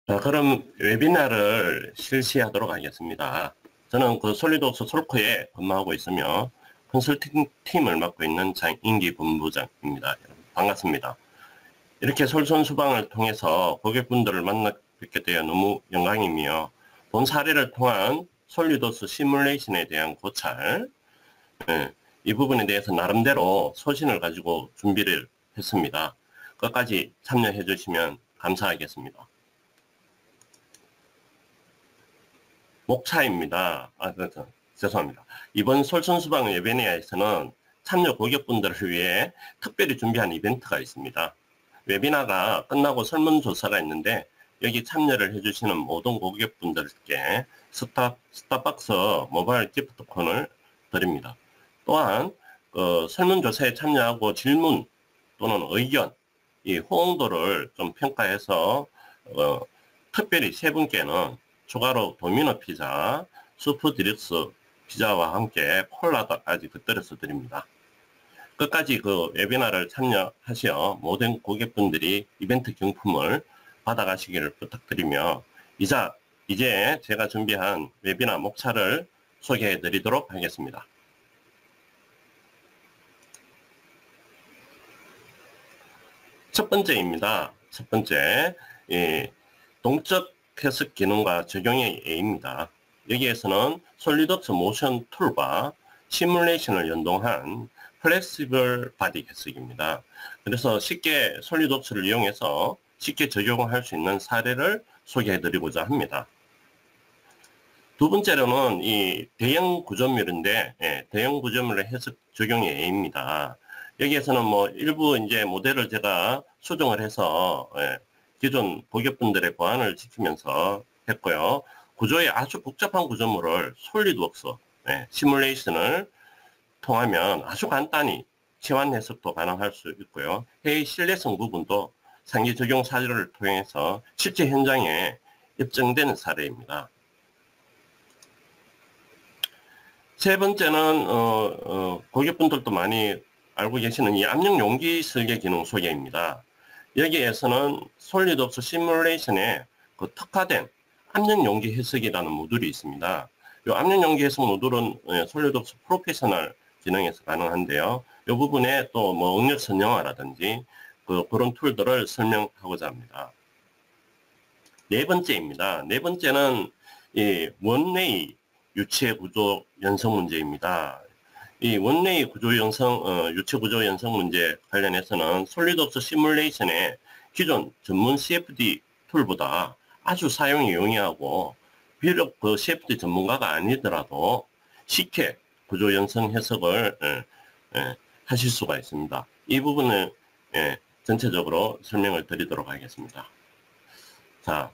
자, 그럼 웨비나를 실시하도록 하겠습니다. 저는 그 솔리드웍스 솔코에 근무하고 있으며 컨설팅 팀을 맡고 있는 장인기 본부장입니다. 반갑습니다. 이렇게 솔선수방을 통해서 고객분들을 만나 뵙게 되어 너무 영광이며 본 사례를 통한 솔리드웍스 시뮬레이션에 대한 고찰, 이 부분에 대해서 나름대로 소신을 가지고 준비를 했습니다. 끝까지 참여해 주시면 감사하겠습니다. 목차입니다. 죄송합니다. 이번 솔선수방 웨비나에서는 참여 고객분들을 위해 특별히 준비한 이벤트가 있습니다. 웨비나가 끝나고 설문조사가 있는데 여기 참여를 해주시는 모든 고객분들께 스타벅스 모바일 기프트콘을 드립니다. 또한 설문조사에 참여하고 질문 또는 의견, 이 호응도를 좀 평가해서 특별히 세 분께는 추가로 도미노 피자, 수프 디럭스 피자와 함께 콜라까지 곁들여서 드립니다. 끝까지 그 웨비나를 참여하시어 모든 고객분들이 이벤트 경품을 받아가시기를 부탁드리며 이제 제가 준비한 웨비나 목차를 소개해 드리도록 하겠습니다. 첫 번째입니다. 첫 번째, 동적 해석 기능과 적용의 예입니다. 여기에서는 솔리드웍스 모션 툴과 시뮬레이션을 연동한 플렉시블 바디 해석입니다. 그래서 쉽게 솔리드웍스를 이용해서 쉽게 적용할 수 있는 사례를 소개해 드리고자 합니다. 두 번째로는 이 대형 구조물인데, 대형 구조물의 해석 적용의 예입니다. 여기에서는 뭐 일부 이제 모델을 제가 수정을 해서 기존 고객분들의 보안을 지키면서 했고요. 구조의 아주 복잡한 구조물을 솔리드웍스 시뮬레이션을 통하면 아주 간단히 치환 해석도 가능할 수 있고요. 회의 신뢰성 부분도 상기 적용 사례를 통해서 실제 현장에 입증되는 사례입니다. 세 번째는 고객분들도 많이 알고 계시는 이 압력 용기 설계 기능 소개입니다. 여기에서는 솔리드웍스 시뮬레이션에 그 특화된 압력 용기 해석이라는 모듈이 있습니다. 이 압력 용기 해석 모듈은 솔리드웍스 프로페셔널 기능에서 가능한데요. 이 부분에 또 뭐 응력 선형화라든지 그런 툴들을 설명하고자 합니다. 네 번째입니다. 네 번째는 이 원웨이 유체 구조 연성 문제입니다. 이 원웨이 구조 유체 구조 연성 문제 관련해서는 솔리드웍스 시뮬레이션의 기존 전문 CFD 툴보다 아주 사용이 용이하고 비록 그 CFD 전문가가 아니더라도 쉽게 구조 연성 해석을 하실 수가 있습니다. 이 부분을 전체적으로 설명을 드리도록 하겠습니다. 자,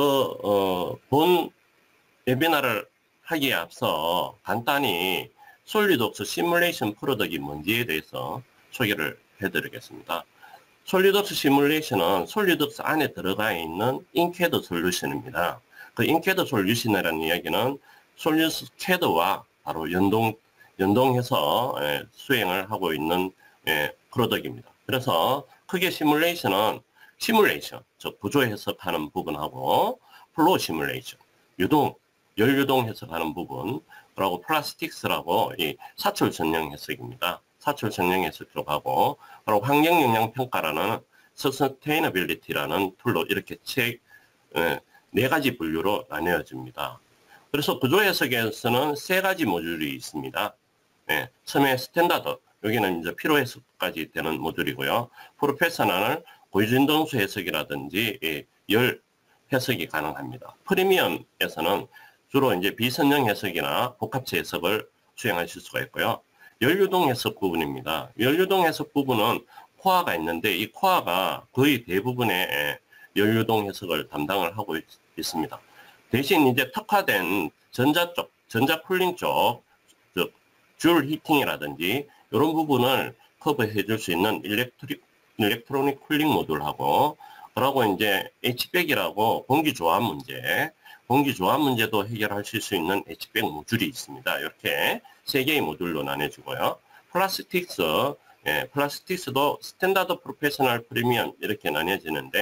본 웨비나를 하기에 앞서 간단히 솔리드웍스 시뮬레이션 프로덕트이 뭔지에 대해서 소개를 해드리겠습니다. 솔리드웍스 시뮬레이션은 솔리드웍스 안에 들어가 있는 인캐드 솔루션입니다. 그 인캐드 솔루션이라는 이야기는 솔리드웍스 CAD와 바로 연동해서 수행을 하고 있는 프로덕트입니다. 그래서 크게 시뮬레이션은 시뮬레이션, 즉 구조 해석하는 부분하고 플로우 시뮬레이션, 열 유동 해석하는 부분, 그리고 플라스틱스라고 이 사출 전형 해석입니다. 사출 전형 해석 쪽하고, 그리고 환경 영향 평가라는 서스테이너빌리티라는 툴로 이렇게 네 가지 분류로 나뉘어집니다. 그래서 구조 해석에서는 세 가지 모듈이 있습니다. 처음에 스탠다드, 여기는 이제 필요 해석까지 되는 모듈이고요. 프로페셔널, 고유진동수 해석이라든지 열 해석이 가능합니다. 프리미엄에서는 주로 이제 비선형 해석이나 복합체 해석을 수행하실 수가 있고요. 열유동 해석 부분입니다. 열유동 해석 부분은 코어가 있는데 이 코어가 거의 대부분의 열유동 해석을 담당을 하고 있습니다. 대신 이제 특화된 전자 쿨링 쪽, 즉 줄 히팅이라든지 이런 부분을 커버해 줄 수 있는 일렉트로닉 쿨링 모듈하고, 그리고 이제 H백이라고 공기 조합 문제도 해결하실 수 있는 H백 모듈이 있습니다. 이렇게 세 개의 모듈로 나눠지고요. 플라스틱스도 스탠다드 프로페셔널 프리미엄 이렇게 나뉘어지는데,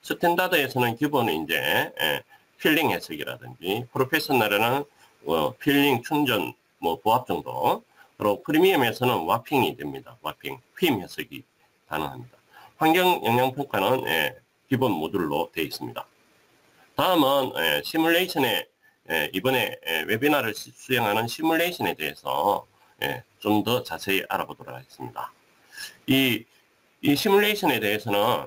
스탠다드에서는 기본은 이제 필링 해석이라든지, 프로페셔널에는 필링, 충전, 뭐 보합 정도, 그리고 프리미엄에서는 와핑이 됩니다. 와핑, 휨 해석이 가능합니다. 환경 영향 평가는 기본 모듈로 되어 있습니다. 다음은 시뮬레이션에 이번에 웨비나를 수행하는 시뮬레이션에 대해서 좀 더 자세히 알아보도록 하겠습니다. 이 시뮬레이션에 대해서는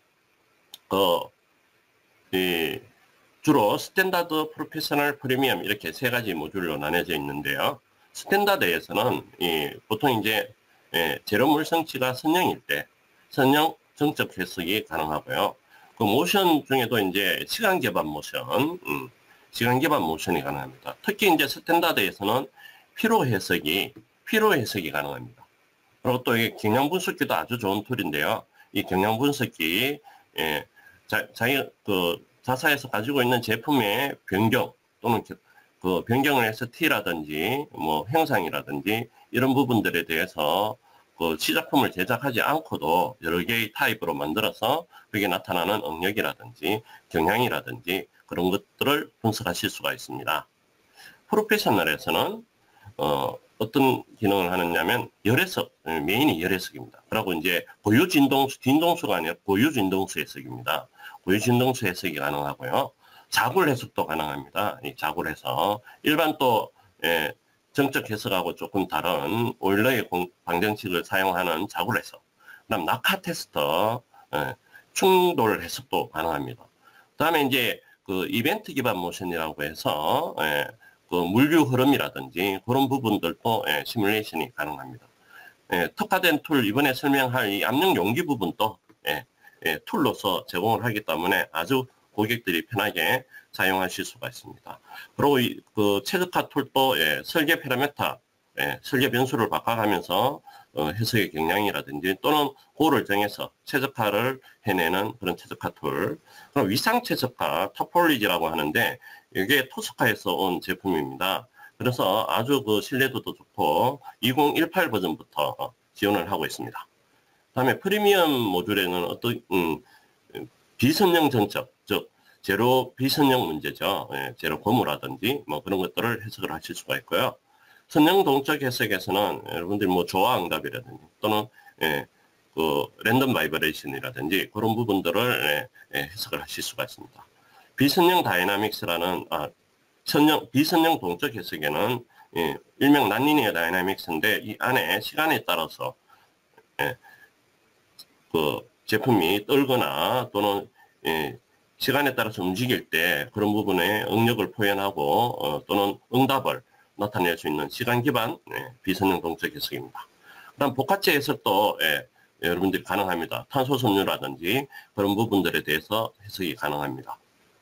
주로 스탠다드, 프로페셔널, 프리미엄 이렇게 세 가지 모듈로 나뉘어져 있는데요. 스탠다드에서는 보통 이제 제로 물성치가 선형일 때 선형 정적 해석이 가능하고요. 그 모션 중에도 이제 시간 기반 모션, 시간 기반 모션이 가능합니다. 특히 이제 스탠다드에서는 피로 해석이 가능합니다. 그리고 또 이 경향 분석기도 아주 좋은 툴인데요. 이 경향 분석기 자기 자사에서 가지고 있는 제품의 변경 또는 그 변경을 해서 T라든지 뭐 형상이라든지 이런 부분들에 대해서 그 시작품을 제작하지 않고도 여러 개의 타입으로 만들어서 거기에 나타나는 응력이라든지 경향이라든지 그런 것들을 분석하실 수가 있습니다. 프로페셔널에서는 어떤 기능을 하느냐면 열해석, 메인이 열해석입니다. 그리고 이제 고유 진동수가 아니라 고유 진동수 해석입니다. 고유 진동수 해석이 가능하고요. 자굴 해석도 가능합니다. 이 자굴 해석. 일반 또 정적 해석하고 조금 다른 오일러의 방정식을 사용하는 자굴 해석. 그다음 낙하 테스터, 충돌 해석도 가능합니다. 그다음에 이제 그 이벤트 기반 모션이라고 해서 그 물류 흐름이라든지 그런 부분들도 시뮬레이션이 가능합니다. 특화된 툴 이번에 설명할 이 압력 용기 부분도 툴로서 제공을 하기 때문에 아주 고객들이 편하게 사용하실 수가 있습니다. 그리고 그 최적화 툴도 설계 파라미터, 설계 변수를 바꿔가면서 해석의 경향이라든지 또는 고를 정해서 최적화를 해내는 그런 최적화 툴. 그럼 위상 최적화, 토폴리지라고 하는데 이게 토스카에서 온 제품입니다. 그래서 아주 그 신뢰도도 좋고 2018 버전부터 지원을 하고 있습니다. 다음에 프리미엄 모듈에는 어떤 비선형 전적, 즉 제로 비선형 문제죠. 제로 고무라든지 뭐 그런 것들을 해석을 하실 수가 있고요. 선형 동적 해석에서는 여러분들 뭐 조화응답이라든지 또는 그 랜덤 바이브레이션이라든지 그런 부분들을 해석을 하실 수가 있습니다. 비선형 다이나믹스라는 비선형 동적 해석에는 일명 난리니어 다이나믹스인데 이 안에 시간에 따라서 그 제품이 떨거나 또는 시간에 따라서 움직일 때 그런 부분에 응력을 표현하고 또는 응답을 나타낼 수 있는 시간 기반 비선형 동적 해석입니다. 그다음 복합체 해석도 여러분들이 가능합니다. 탄소 섬유라든지 그런 부분들에 대해서 해석이 가능합니다.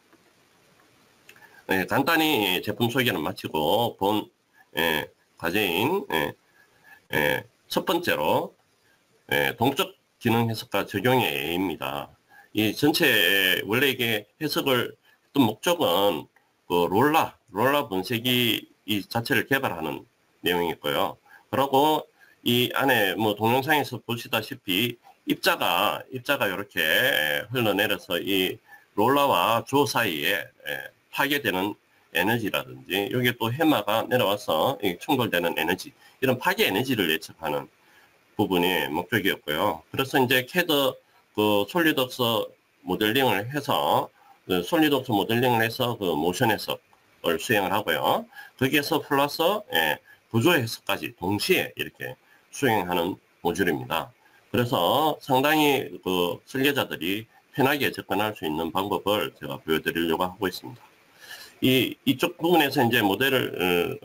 간단히 제품 소개는 마치고 본 과제인 첫 번째로 동적 기능 해석과 적용의 A입니다. 이 전체 원래 이게 해석을 했던 목적은 그 롤라 분쇄기 이 자체를 개발하는 내용이고요. 그리고 이 안에 뭐 동영상에서 보시다시피 입자가 이렇게 흘러내려서 이 롤러와 조 사이에 파괴되는 에너지라든지 여기 또 해마가 내려와서 충돌되는 에너지 이런 파괴 에너지를 예측하는 부분이 목적이었고요. 그래서 이제 캐드 그 솔리드웍스 모델링을 해서 그 모션 해석을 수행을 하고요. 거기에서 플러스 구조 해석까지 동시에 이렇게 수행하는 모듈입니다. 그래서 상당히 그 설계자들이 편하게 접근할 수 있는 방법을 제가 보여드리려고 하고 있습니다. 이쪽 부분에서 이제 모델을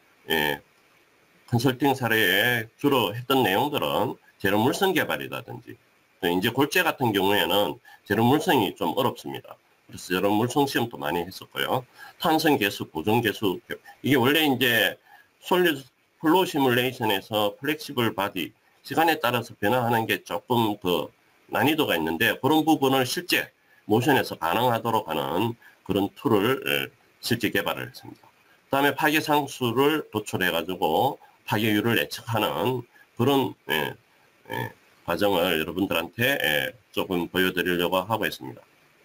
컨설팅 사례에 주로 했던 내용들은 제로 물성 개발이라든지 이제 골재 같은 경우에는 제로 물성이 좀 어렵습니다. 그래서 제로 물성 시험도 많이 했었고요. 탄성 계수, 고정 계수 이게 원래 이제 솔리드 플로우 시뮬레이션에서 플렉시블 바디 시간에 따라서 변화하는 게 조금 더 난이도가 있는데 그런 부분을 실제 모션에서 가능하도록 하는 그런 툴을 실제 개발을 했습니다. 그 다음에 파괴 상수를 도출해 가지고 파괴율을 예측하는 그런 과정을 여러분들한테 조금 보여드리려고 하고 있습니다.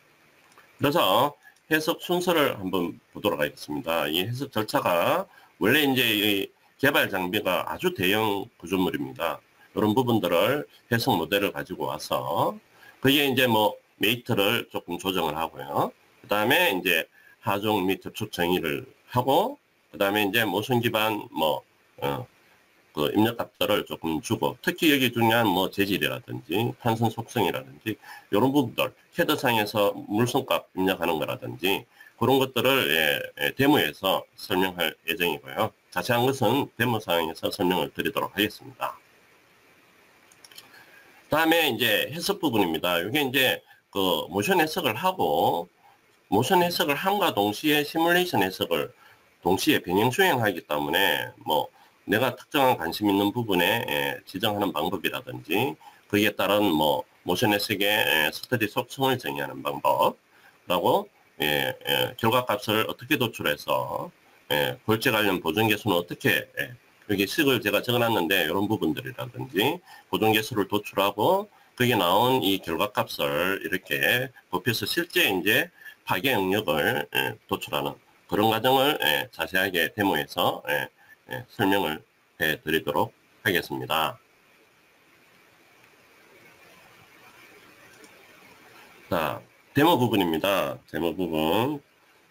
그래서 해석 순서를 한번 보도록 하겠습니다. 이 해석 절차가 원래 이제 이 개발 장비가 아주 대형 구조물입니다. 이런 부분들을 해석 모델을 가지고 와서 그게 이제 뭐 메이트를 조금 조정을 하고요. 그 다음에 이제 하종 및 접촉 정의를 하고 그 다음에 이제 모션 기반 그 입력값들을 조금 주고 특히 여기 중요한 뭐 재질이라든지 탄성 속성이라든지 이런 부분들 헤더상에서 물성값 입력하는 거라든지 그런 것들을 데모에서 설명할 예정이고요. 자세한 것은 데모상에서 설명을 드리도록 하겠습니다. 다음에 이제 해석 부분입니다. 이게 이제 그 모션 해석을 하고 모션 해석을 함과 동시에 시뮬레이션 해석을 동시에 병행 수행하기 때문에 뭐 내가 특정한 관심 있는 부분에 지정하는 방법이라든지 거기에 따른 뭐 모션 해석의 스터디 속성을 정의하는 방법라고 결과값을 어떻게 도출해서 골재 관련 보존계수는 어떻게 여기 식을 제가 적어놨는데 이런 부분들이라든지 보존계수를 도출하고 거기에 나온 이 결과값을 이렇게 곱해서 실제 이제 파괴 영역을 도출하는 그런 과정을 자세하게 데모에서 설명을 해 드리도록 하겠습니다. 자, 데모 부분입니다. 데모 부분.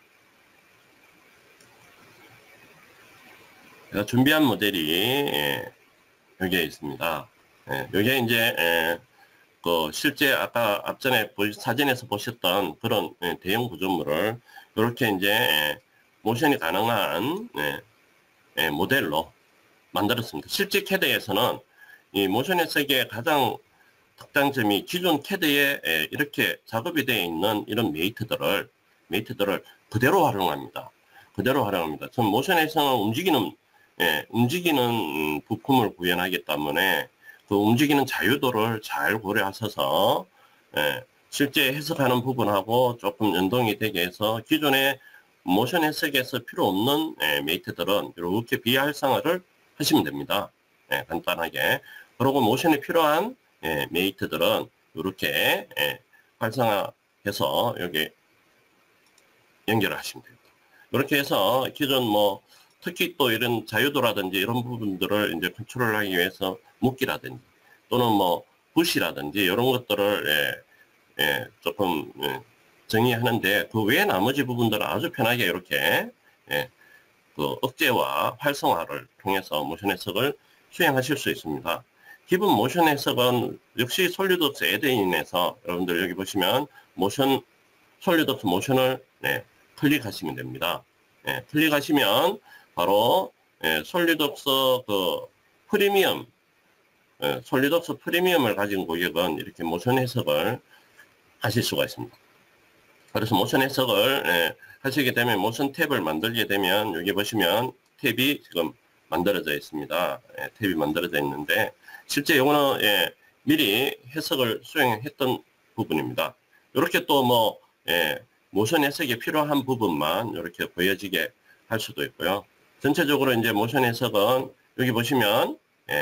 제가 준비한 모델이 여기에 있습니다. 여기에 이제 그 실제 아까 앞전에 사진에서 보셨던 그런 대형 구조물을 이렇게 이제 모션이 가능한 모델로 만들었습니다. 실제 캐드에서는 이 모션 해석의 가장 특장점이 기존 캐드에 이렇게 작업이 되어 있는 이런 메이트들을 그대로 활용합니다. 그대로 활용합니다. 전 모션 해석은 움직이는 부품을 구현하기 때문에 그 움직이는 자유도를 잘 고려하셔서 실제 해석하는 부분하고 조금 연동이 되게 해서 기존의 모션 해석에서 필요 없는 메이트들은 이렇게 비활성화를 하시면 됩니다. 간단하게. 그리고 모션이 필요한 메이트들은 이렇게 활성화해서 여기 연결을 하시면 됩니다. 이렇게 해서 기존 뭐 특히 또 이런 자유도라든지 이런 부분들을 이제 컨트롤하기 위해서 묶기라든지 또는 뭐 붓이라든지 이런 것들을 조금 정의하는데 그 외에 나머지 부분들은 아주 편하게 이렇게 그 억제와 활성화를 통해서 모션 해석을 수행하실 수 있습니다. 기본 모션 해석은 역시 솔리드웍스 애드인에서 여러분들 여기 보시면 솔리드웍스 모션을 클릭하시면 됩니다. 클릭하시면 바로 솔리드웍스 그 프리미엄 솔리드웍스 프리미엄을 가진 고객은 이렇게 모션 해석을 하실 수가 있습니다. 그래서 모션 해석을 하시게 되면 모션 탭을 만들게 되면 여기 보시면 탭이 지금 만들어져 있습니다. 탭이 만들어져 있는데 실제 이거는 미리 해석을 수행했던 부분입니다. 이렇게 또 뭐 모션 해석에 필요한 부분만 이렇게 보여지게 할 수도 있고요. 전체적으로 이제 모션 해석은 여기 보시면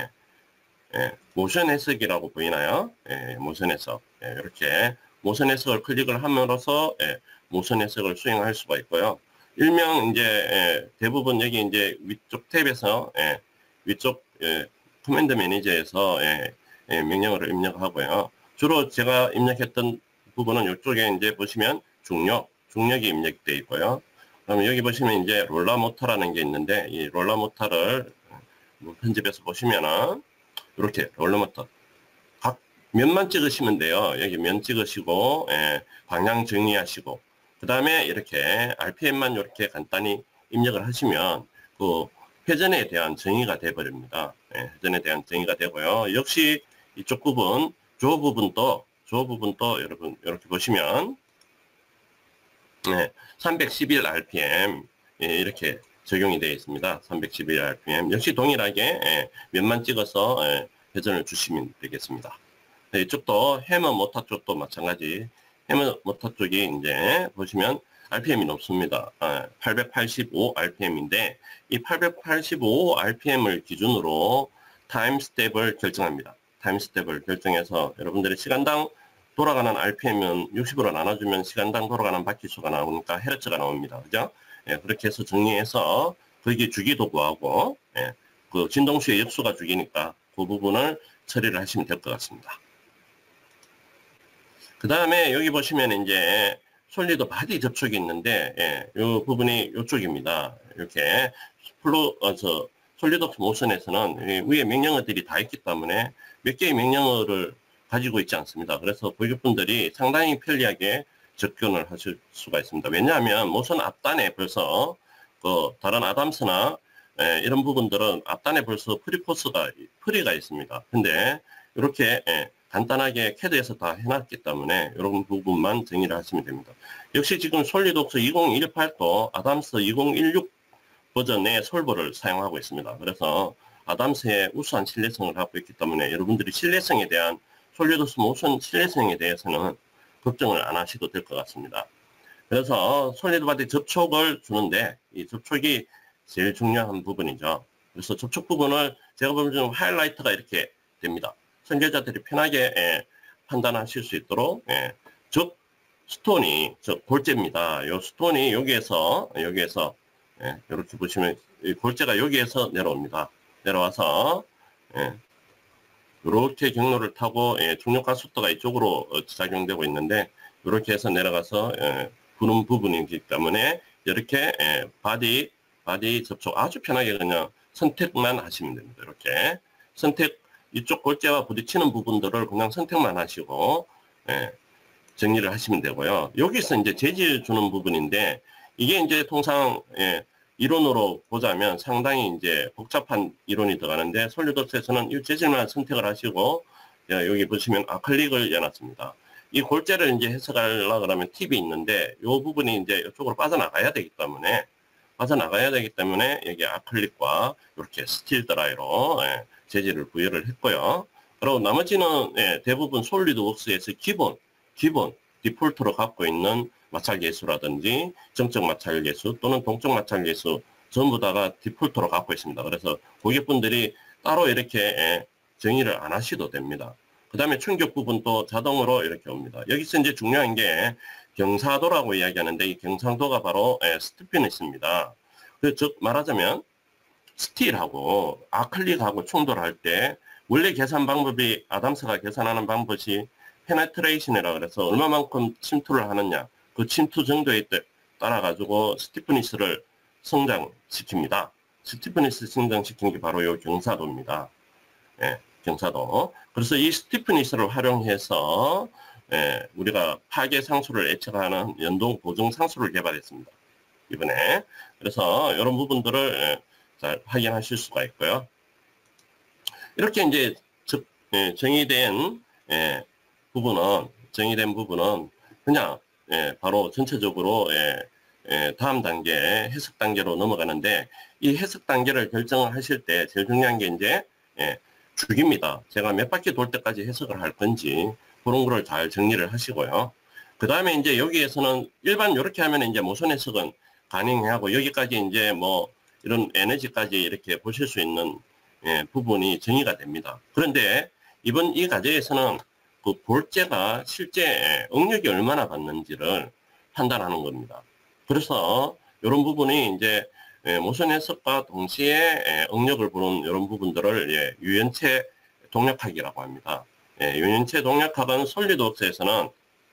모션 해석이라고 보이나요? 모션 해석 이렇게 모션 해석을 클릭을 함으로써 모션 해석을 수행할 수가 있고요. 일명 이제 대부분 여기 이제 위쪽 탭에서 위쪽 커맨드 매니저에서 명령어를 입력하고요. 주로 제가 입력했던 부분은 이쪽에 이제 보시면 중력이 입력되어 있고요. 그러면 여기 보시면 이제 롤러 모터라는 게 있는데 이 롤러 모터를 편집해서 보시면은 이렇게 롤러 모터 각 면만 찍으시면 돼요. 여기 면 찍으시고 방향 정의하시고 그 다음에 이렇게 RPM만 이렇게 간단히 입력을 하시면 그 회전에 대한 정의가 돼 버립니다. 회전에 대한 정의가 되고요. 역시 이쪽 부분 조 부분도 여러분 이렇게 보시면 311 RPM 이렇게 적용이 되어 있습니다. 311 RPM 역시 동일하게 면만 찍어서 회전을 주시면 되겠습니다. 이쪽도 해머 모터 쪽도 마찬가지. 해머 모터 쪽이 이제 보시면 RPM이 높습니다. 885 RPM인데 이 885 RPM을 기준으로 타임 스텝을 결정합니다. 타임 스텝을 결정해서 여러분들의 시간당 돌아가는 RPM은 60으로 나눠주면 시간당 돌아가는 바퀴수가 나오니까 헤르츠가 나옵니다. 그죠? 예, 그렇게 해서 정리해서 거기에 주기도 구하고, 예, 그 진동수의 역수가 주기니까 그 부분을 처리를 하시면 될 것 같습니다. 그 다음에 여기 보시면 이제 솔리드 바디 접촉이 있는데, 예, 이 부분이 이쪽입니다. 이렇게 솔리드 모션에서는 위에 명령어들이 다 있기 때문에 몇 개의 명령어를 가지고 있지 않습니다. 그래서 고객분들이 상당히 편리하게 접근을 하실 수가 있습니다. 왜냐하면 모션 앞단에 벌써 그 다른 아담스나 이런 부분들은 앞단에 벌써 프리가 있습니다. 근데 이렇게 간단하게 캐드에서 다 해놨기 때문에 이런 부분만 정리를 하시면 됩니다. 역시 지금 솔리드웍스 2018도 아담스 2016 버전의 솔버를 사용하고 있습니다. 그래서 아담스의 우수한 신뢰성을 갖고 있기 때문에 여러분들이 신뢰성에 대한 솔리드웍스 모션 신뢰성에 대해서는 걱정을 안 하셔도 될 것 같습니다. 그래서 솔리드 바디 접촉을 주는데 이 접촉이 제일 중요한 부분이죠. 그래서 접촉 부분을 제가 보면 좀 하이라이트가 이렇게 됩니다. 선교자들이 편하게 판단하실 수 있도록 즉 스톤이 골재입니다. 이 스톤이 여기에서 이렇게 보시면 골재가 여기에서 내려옵니다. 내려와서 이렇게 경로를 타고 중력과 속도가 이쪽으로 작용되고 있는데 이렇게 해서 내려가서 부는 부분이기 때문에 이렇게 바디 접촉 아주 편하게 그냥 선택만 하시면 됩니다. 이렇게 이쪽 골재와 부딪히는 부분들을 그냥 선택만 하시고 정리를 하시면 되고요. 여기서 이제 재질 주는 부분인데 이게 이제 통상 이론으로 보자면 상당히 이제 복잡한 이론이 들어가는데 솔리드웍스에서는 이 재질만 선택을 하시고 여기 보시면 아클릭을 해놨습니다. 이 골재를 이제 해석하려고 그러면 팁이 있는데 이 부분이 이제 이쪽으로 빠져나가야 되기 때문에 여기 아클릭과 이렇게 스틸 드라이로 재질을 부여를 했고요. 그리고 나머지는 대부분 솔리드웍스에서 기본 디폴트로 갖고 있는 마찰 계수라든지 정적 마찰 계수 또는 동적 마찰 계수 전부 다가 디폴트로 갖고 있습니다. 그래서 고객분들이 따로 이렇게 정의를 안 하셔도 됩니다. 그 다음에 충격 부분도 자동으로 이렇게 옵니다. 여기서 이제 중요한 게 경사도라고 이야기하는데 이 경사도가 바로 스티프니스입니다. 즉 말하자면 스틸하고 아클릭하고 충돌할 때 원래 계산 방법이 아담스가 계산하는 방법이 페네트레이션이라 그래서 얼마만큼 침투를 하느냐 그 침투 정도에 따라 가지고 스티프니스를 성장시킵니다. 스티프니스 성장시킨 게 바로 이 경사도입니다. 경사도. 그래서 이 스티프니스를 활용해서 우리가 파괴 상수를 예측하는 연동 보정 상수를 개발했습니다. 이번에. 그래서 이런 부분들을 잘 확인하실 수가 있고요. 이렇게 이제 정의된 부분은 그냥 바로 전체적으로 다음 단계 해석 단계로 넘어가는데 이 해석 단계를 결정을 하실 때 제일 중요한 게 이제 주기입니다. 제가 몇 바퀴 돌 때까지 해석을 할 건지 그런 거를 잘 정리를 하시고요. 그 다음에 이제 여기에서는 일반 이렇게 하면 이제 모션 해석은 가능하고 여기까지 이제 뭐 이런 에너지까지 이렇게 보실 수 있는 부분이 정의가 됩니다. 그런데 이번 이 과제에서는 그 골재가 실제 응력이 얼마나 받는지를 판단하는 겁니다. 그래서 이런 부분이 이제 모션 해석과 동시에 응력을 보는 이런 부분들을 유연체 동력학이라고 합니다. 유연체 동력학은 솔리드웍스에서는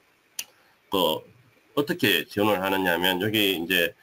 어떻게 지원을 하느냐 하면 여기 이제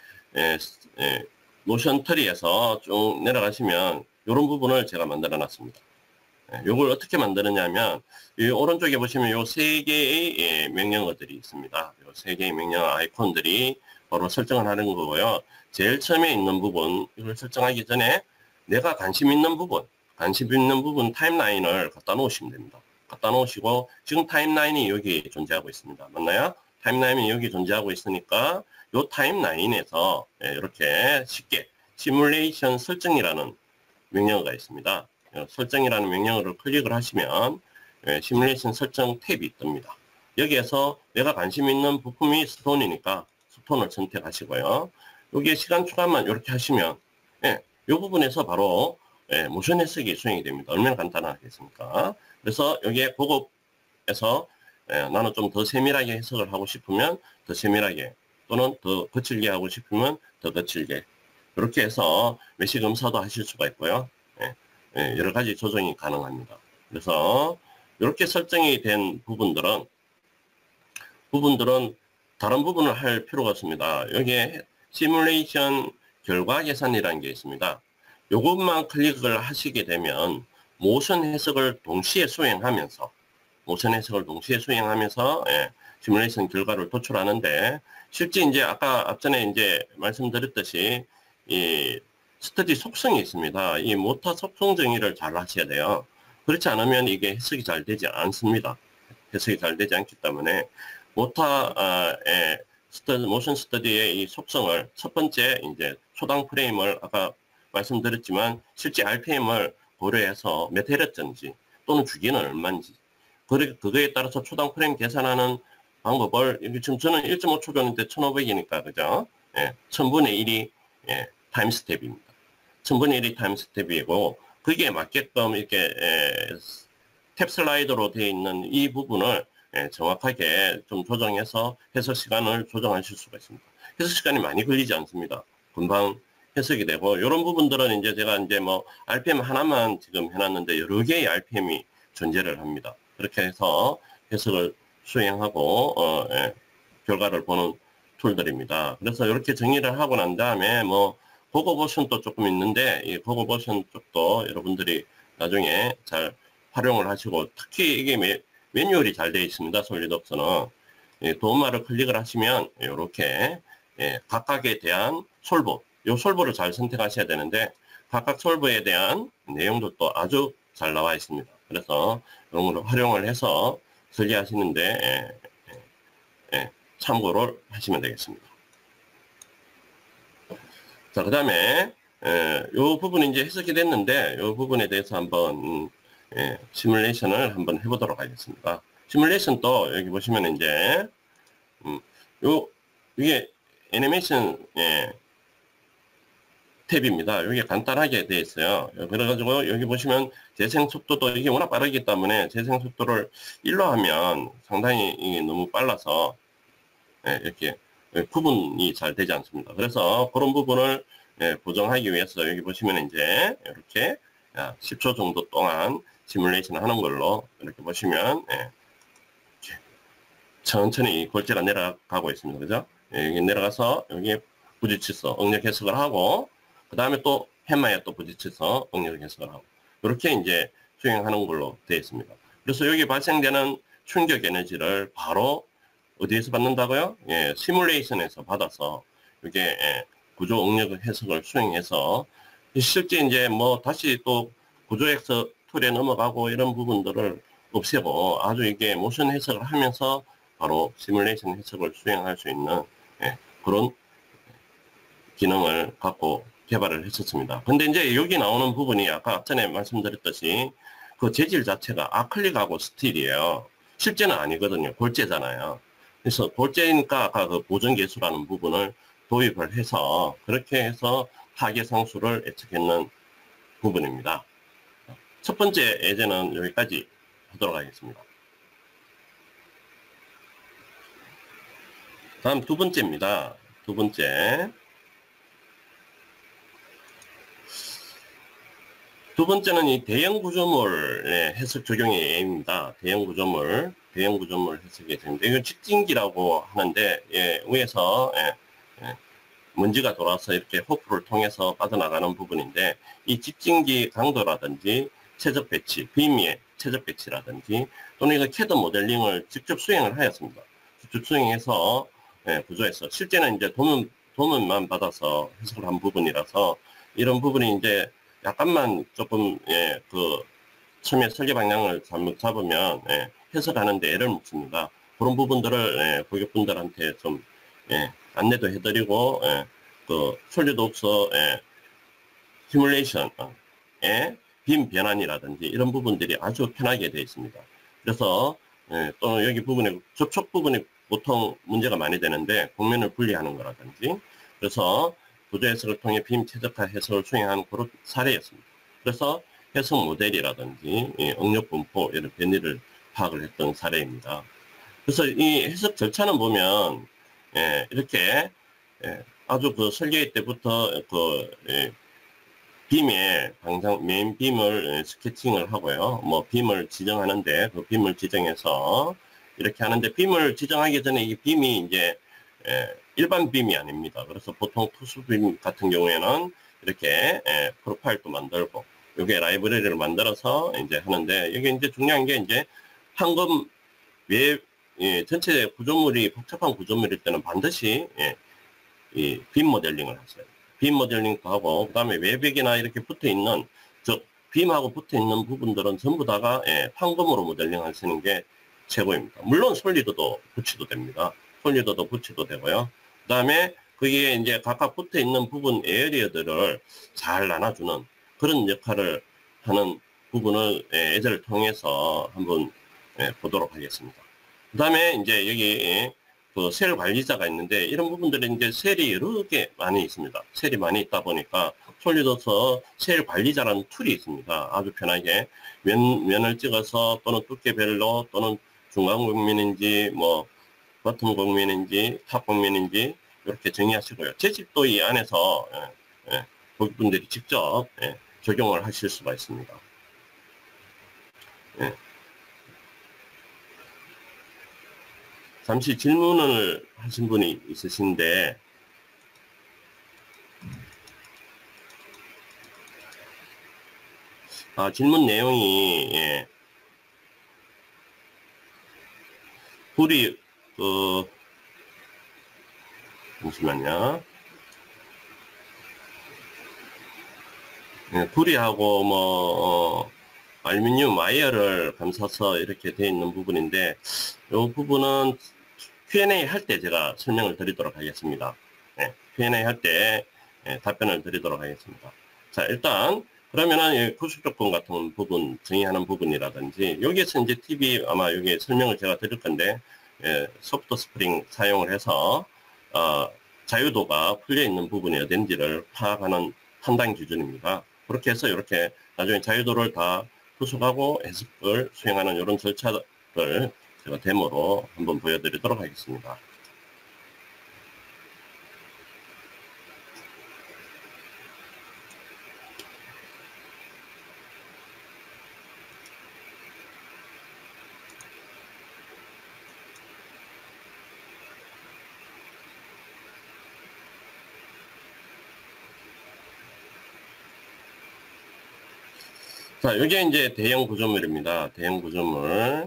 모션 트리에서 쭉 내려가시면 이런 부분을 제가 만들어 놨습니다. 이걸 어떻게 만드느냐면 이 오른쪽에 보시면 요 세 개의 명령어들이 있습니다. 요 세 개의 명령어 아이콘들이 바로 설정을 하는 거고요. 제일 처음에 있는 부분 이걸 설정하기 전에 내가 관심 있는 부분 타임라인을 갖다 놓으시면 됩니다. 갖다 놓으시고 지금 타임라인이 여기 존재하고 있습니다. 맞나요? 타임라인이 여기 존재하고 있으니까 요 타임라인에서 이렇게 쉽게 시뮬레이션 설정이라는 명령어가 있습니다. 설정이라는 명령어를 클릭을 하시면 시뮬레이션 설정 탭이 뜹니다. 여기에서 내가 관심 있는 부품이 스톤이니까 스톤을 선택하시고요. 여기에 시간 추가만 이렇게 하시면 이 부분에서 바로 모션 해석이 수행이 됩니다. 얼마나 간단하겠습니까? 그래서 여기에 보급에서 나는 좀 더 세밀하게 해석을 하고 싶으면 더 세밀하게, 또는 더 거칠게 하고 싶으면 더 거칠게, 이렇게 해서 외식 검사도 하실 수가 있고요. 여러 가지 조정이 가능합니다. 그래서 이렇게 설정이 된 부분들은 다른 부분을 할 필요가 없습니다. 여기에 시뮬레이션 결과 계산이라는 게 있습니다. 이것만 클릭을 하시게 되면 모션 해석을 동시에 수행하면서 시뮬레이션 결과를 도출하는데, 실제 이제 아까 앞전에 이제 말씀드렸듯이 이 스터디 속성이 있습니다. 이 모타 속성 정의를 잘 하셔야 돼요. 그렇지 않으면 이게 해석이 잘 되지 않습니다. 해석이 잘 되지 않기 때문에 모션 스터디의 이 속성을, 첫 번째 이제 초당 프레임을 아까 말씀드렸지만 실제 RPM을 고려해서 몇 헤르츠인지 또는 주기는 얼마인지, 그거에 따라서 초당 프레임 계산하는 방법을, 지금 저는 1.5초 줬는데 1500이니까 그죠? 1000분의 1이 타임 스텝입니다. 1000분의 1이 타임 스텝이고, 거기에 맞게끔 이렇게 탭 슬라이더로 되어 있는 이 부분을 정확하게 좀 조정해서 해석 시간을 조정하실 수가 있습니다. 해석 시간이 많이 걸리지 않습니다. 금방 해석이 되고, 이런 부분들은 이제 제가 이제 뭐 RPM 하나만 지금 해놨는데 여러 개의 RPM이 존재를 합니다. 그렇게 해서 해석을 수행하고 결과를 보는 툴들입니다. 그래서 이렇게 정리를 하고 난 다음에 뭐 보고 버전도 조금 있는데, 이 보고 버전 쪽도 여러분들이 나중에 잘 활용을 하시고, 특히 이게 매뉴얼이 잘 되어 있습니다. 솔리드웍스는 도움말을 클릭을 하시면 이렇게 각각에 대한 솔브, 이 솔브를 잘 선택하셔야 되는데, 각각 솔브에 대한 내용들도 아주 잘 나와 있습니다. 그래서 이런 걸 활용을 해서 설계하시는데 참고를 하시면 되겠습니다. 자, 그 다음에 이 부분이 이제 해석이 됐는데, 이 부분에 대해서 한번 시뮬레이션을 한번 해보도록 하겠습니다. 시뮬레이션도 여기 보시면 이제 이게 애니메이션 탭입니다. 여기 간단하게 되어 있어요. 그래가지고 여기 보시면 재생 속도도 이게 워낙 빠르기 때문에 재생 속도를 1로 하면 상당히 이게 너무 빨라서 이렇게 구분이 잘 되지 않습니다. 그래서 그런 부분을 보정하기 위해서 여기 보시면 이제 이렇게 10초 정도 동안 시뮬레이션 하는 걸로 이렇게 보시면 이렇게 천천히 골재가 내려가고 있습니다. 그죠? 여기 내려가서 여기 부딪혀서 응력 해석을 하고, 그 다음에 또 팻마에 또 부딪혀서 응력 해석을 하고, 이렇게 이제 수행하는 걸로 되어 있습니다. 그래서 여기 발생되는 충격 에너지를 바로 어디에서 받는다고요? 시뮬레이션에서 받아서 이게 구조 응력 해석을 수행해서 실제 이제 뭐 다시 또 구조에서 툴에 넘어가고 이런 부분들을 없애고 아주 이게 모션 해석을 하면서 바로 시뮬레이션 해석을 수행할 수 있는 그런 기능을 갖고 개발을 했었습니다. 근데 이제 여기 나오는 부분이 아까 전에 말씀드렸듯이 그 재질 자체가 아클릭하고 스틸이에요. 실제는 아니거든요. 골재잖아요. 그래서 골재니까 아까 그 보정계수라는 부분을 도입을 해서 그렇게 해서 하계 상수를 예측했는 부분입니다. 첫 번째 예제는 여기까지 하도록 하겠습니다. 다음 두 번째입니다. 두 번째는 이 대형 구조물의 해석 적용의 예입니다. 대형 구조물 해석이 됩니다. 이건 직진기라고 하는데, 위에서 먼지가 돌아서 이렇게 호프를 통해서 빠져나가는 부분인데, 이 직진기 강도라든지 최적 배치, 빔의 최적 배치라든지 또는 이거 캐드 모델링을 직접 수행을 하였습니다. 직접 수행해서 구조에서 실제는 이제 도면만 받아서 해석을 한 부분이라서 이런 부분이 이제 약간만 조금 그 처음에 설계 방향을 잘못 잡으면 해석하는 데 애를 묻습니다. 그런 부분들을 고객분들한테 좀 안내도 해드리고 그 솔리드웍스 시뮬레이션의 빔 변환이라든지 이런 부분들이 아주 편하게 되어 있습니다. 그래서 또는 여기 부분에 접촉 부분이 보통 문제가 많이 되는데 곡면을 분리하는 거라든지, 그래서 구조 해석을 통해 빔 최적화 해석을 수행하는 그런 사례였습니다. 그래서 해석 모델이라든지 응력 분포 이런 변이를 파악을 했던 사례입니다. 그래서 이 해석 절차는 보면, 이렇게, 아주 그 설계 때부터 빔의 메인 빔을 스케칭을 하고요. 뭐 빔을 지정하는데 그 빔을 지정해서 이렇게 하는데, 빔을 지정하기 전에 이 빔이 이제 일반 빔이 아닙니다. 그래서 보통 투수 빔 같은 경우에는 이렇게 프로파일도 만들고 요게 라이브러리를 만들어서 이제 하는데, 이게 이제 중요한 게 이제 황금 전체 구조물이 복잡한 구조물일 때는 반드시 이 빔 모델링을 하세요. 빔 모델링도 하고, 그 다음에 외벽이나 이렇게 붙어 있는, 즉 빔하고 붙어 있는 부분들은 전부 다가 황금으로 모델링 하시는 게 최고입니다. 물론 솔리드도 붙여도 됩니다. 솔리드도 붙여도 되고요. 그 다음에 거기에 이제 각각 붙어 있는 부분 에어리어들을 잘 나눠주는 그런 역할을 하는 부분을 예제를 통해서 한번 보도록 하겠습니다. 그 다음에 이제 여기 그 셀 관리자가 있는데, 이런 부분들은 이제 셀이 여러 개 많이 있습니다. 셀이 많이 있다 보니까 솔리드서 셀 관리자라는 툴이 있습니다. 아주 편하게 면을 찍어서, 또는 두께별로, 또는 중간 곡면인지 뭐 버튼 곡면인지 탑 곡면인지 이렇게 정의하시고요. 제 집도 이 안에서 고객분들이 직접 적용을 하실 수가 있습니다. 잠시 질문을 하신 분이 있으신데, 질문 내용이 불이 잠시만요. 불이하고 뭐 알루미늄 와이어를 감싸서 이렇게 되어 있는 부분인데, 이 부분은 Q&A 할 때 제가 설명을 드리도록 하겠습니다. Q&A 할 때 답변을 드리도록 하겠습니다. 자, 일단 그러면은 부수 조건 같은 부분 정의하는 부분이라든지, 여기에서 이제 TV 아마 여기 설명을 제가 드릴 건데, 소프트 스프링 사용을 해서 자유도가 풀려 있는 부분이 어딘지를 파악하는 판단 기준입니다. 그렇게 해서 이렇게 나중에 자유도를 다 분석하고 해석을 수행하는 이런 절차를 제가 데모로 한번 보여드리도록 하겠습니다. 자, 이게 이제 대형 구조물입니다. 대형 구조물.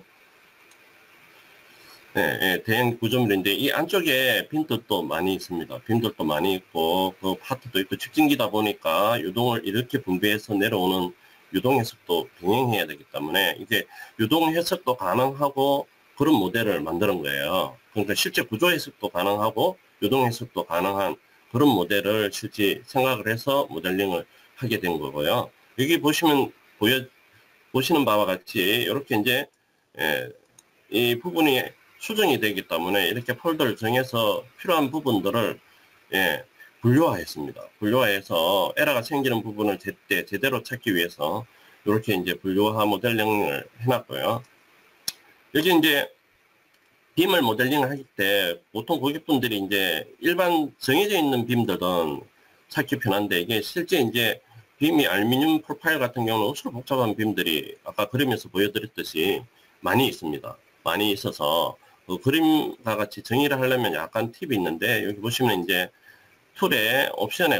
대형 구조물인데, 이 안쪽에 빈들도 많이 있습니다. 빈들도 많이 있고, 그 파트도 있고, 직진기다 보니까 유동을 이렇게 분배해서 내려오는 유동 해석도 병행해야 되기 때문에, 이게 유동 해석도 가능하고 그런 모델을 만드는 거예요. 그러니까 실제 구조 해석도 가능하고 유동 해석도 가능한 그런 모델을 실제 생각을 해서 모델링을 하게 된 거고요. 여기 보시는 바와 같이 이렇게 이제 이 부분이 수정이 되기 때문에 이렇게 폴더를 정해서 필요한 부분들을 분류화했습니다. 분류화해서 에러가 생기는 부분을 제대로 찾기 위해서 이렇게 이제 분류화 모델링을 해놨고요. 여기 이제 빔을 모델링을 할 때 보통 고객분들이 이제 일반 정해져 있는 빔들은 찾기 편한데, 이게 실제 이제 빔이 알루미늄 프로파일 같은 경우는 억수로 복잡한 빔들이 아까 그림에서 보여드렸듯이 많이 있습니다. 많이 있어서 그 그림과 같이 정의를 하려면 약간 팁이 있는데, 여기 보시면 이제 툴에 옵션에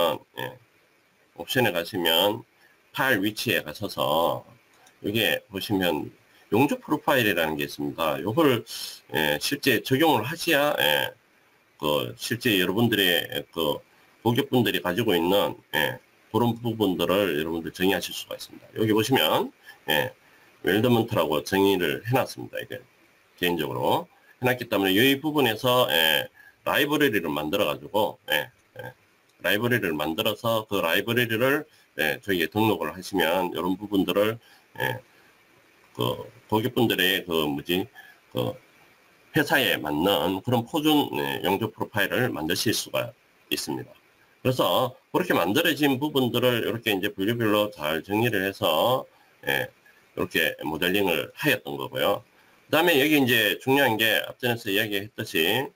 가시면 파일 위치에 가셔서 여기에 보시면 용접 프로파일이라는 게 있습니다. 이걸 실제 적용을 하셔야 실제 여러분들의 고객분들이 가지고 있는 그런 부분들을 여러분들 정의하실 수가 있습니다. 여기 보시면 웰더먼트라고 정의를 해놨습니다. 이게 개인적으로 해놨기 때문에 이 부분에서 라이브러리를 만들어 가지고 라이브러리를 만들어서 그 라이브러리를 저희에 등록을 하시면 이런 부분들을 고객분들의 회사에 맞는 그런 표준 용접 프로파일을 만드실 수가 있습니다. 그래서 그렇게 만들어진 부분들을 이렇게 이제 분류별로 잘 정리를 해서 이렇게 모델링을 하였던 거고요. 그다음에 여기 이제 중요한 게 앞전에서 이야기했듯이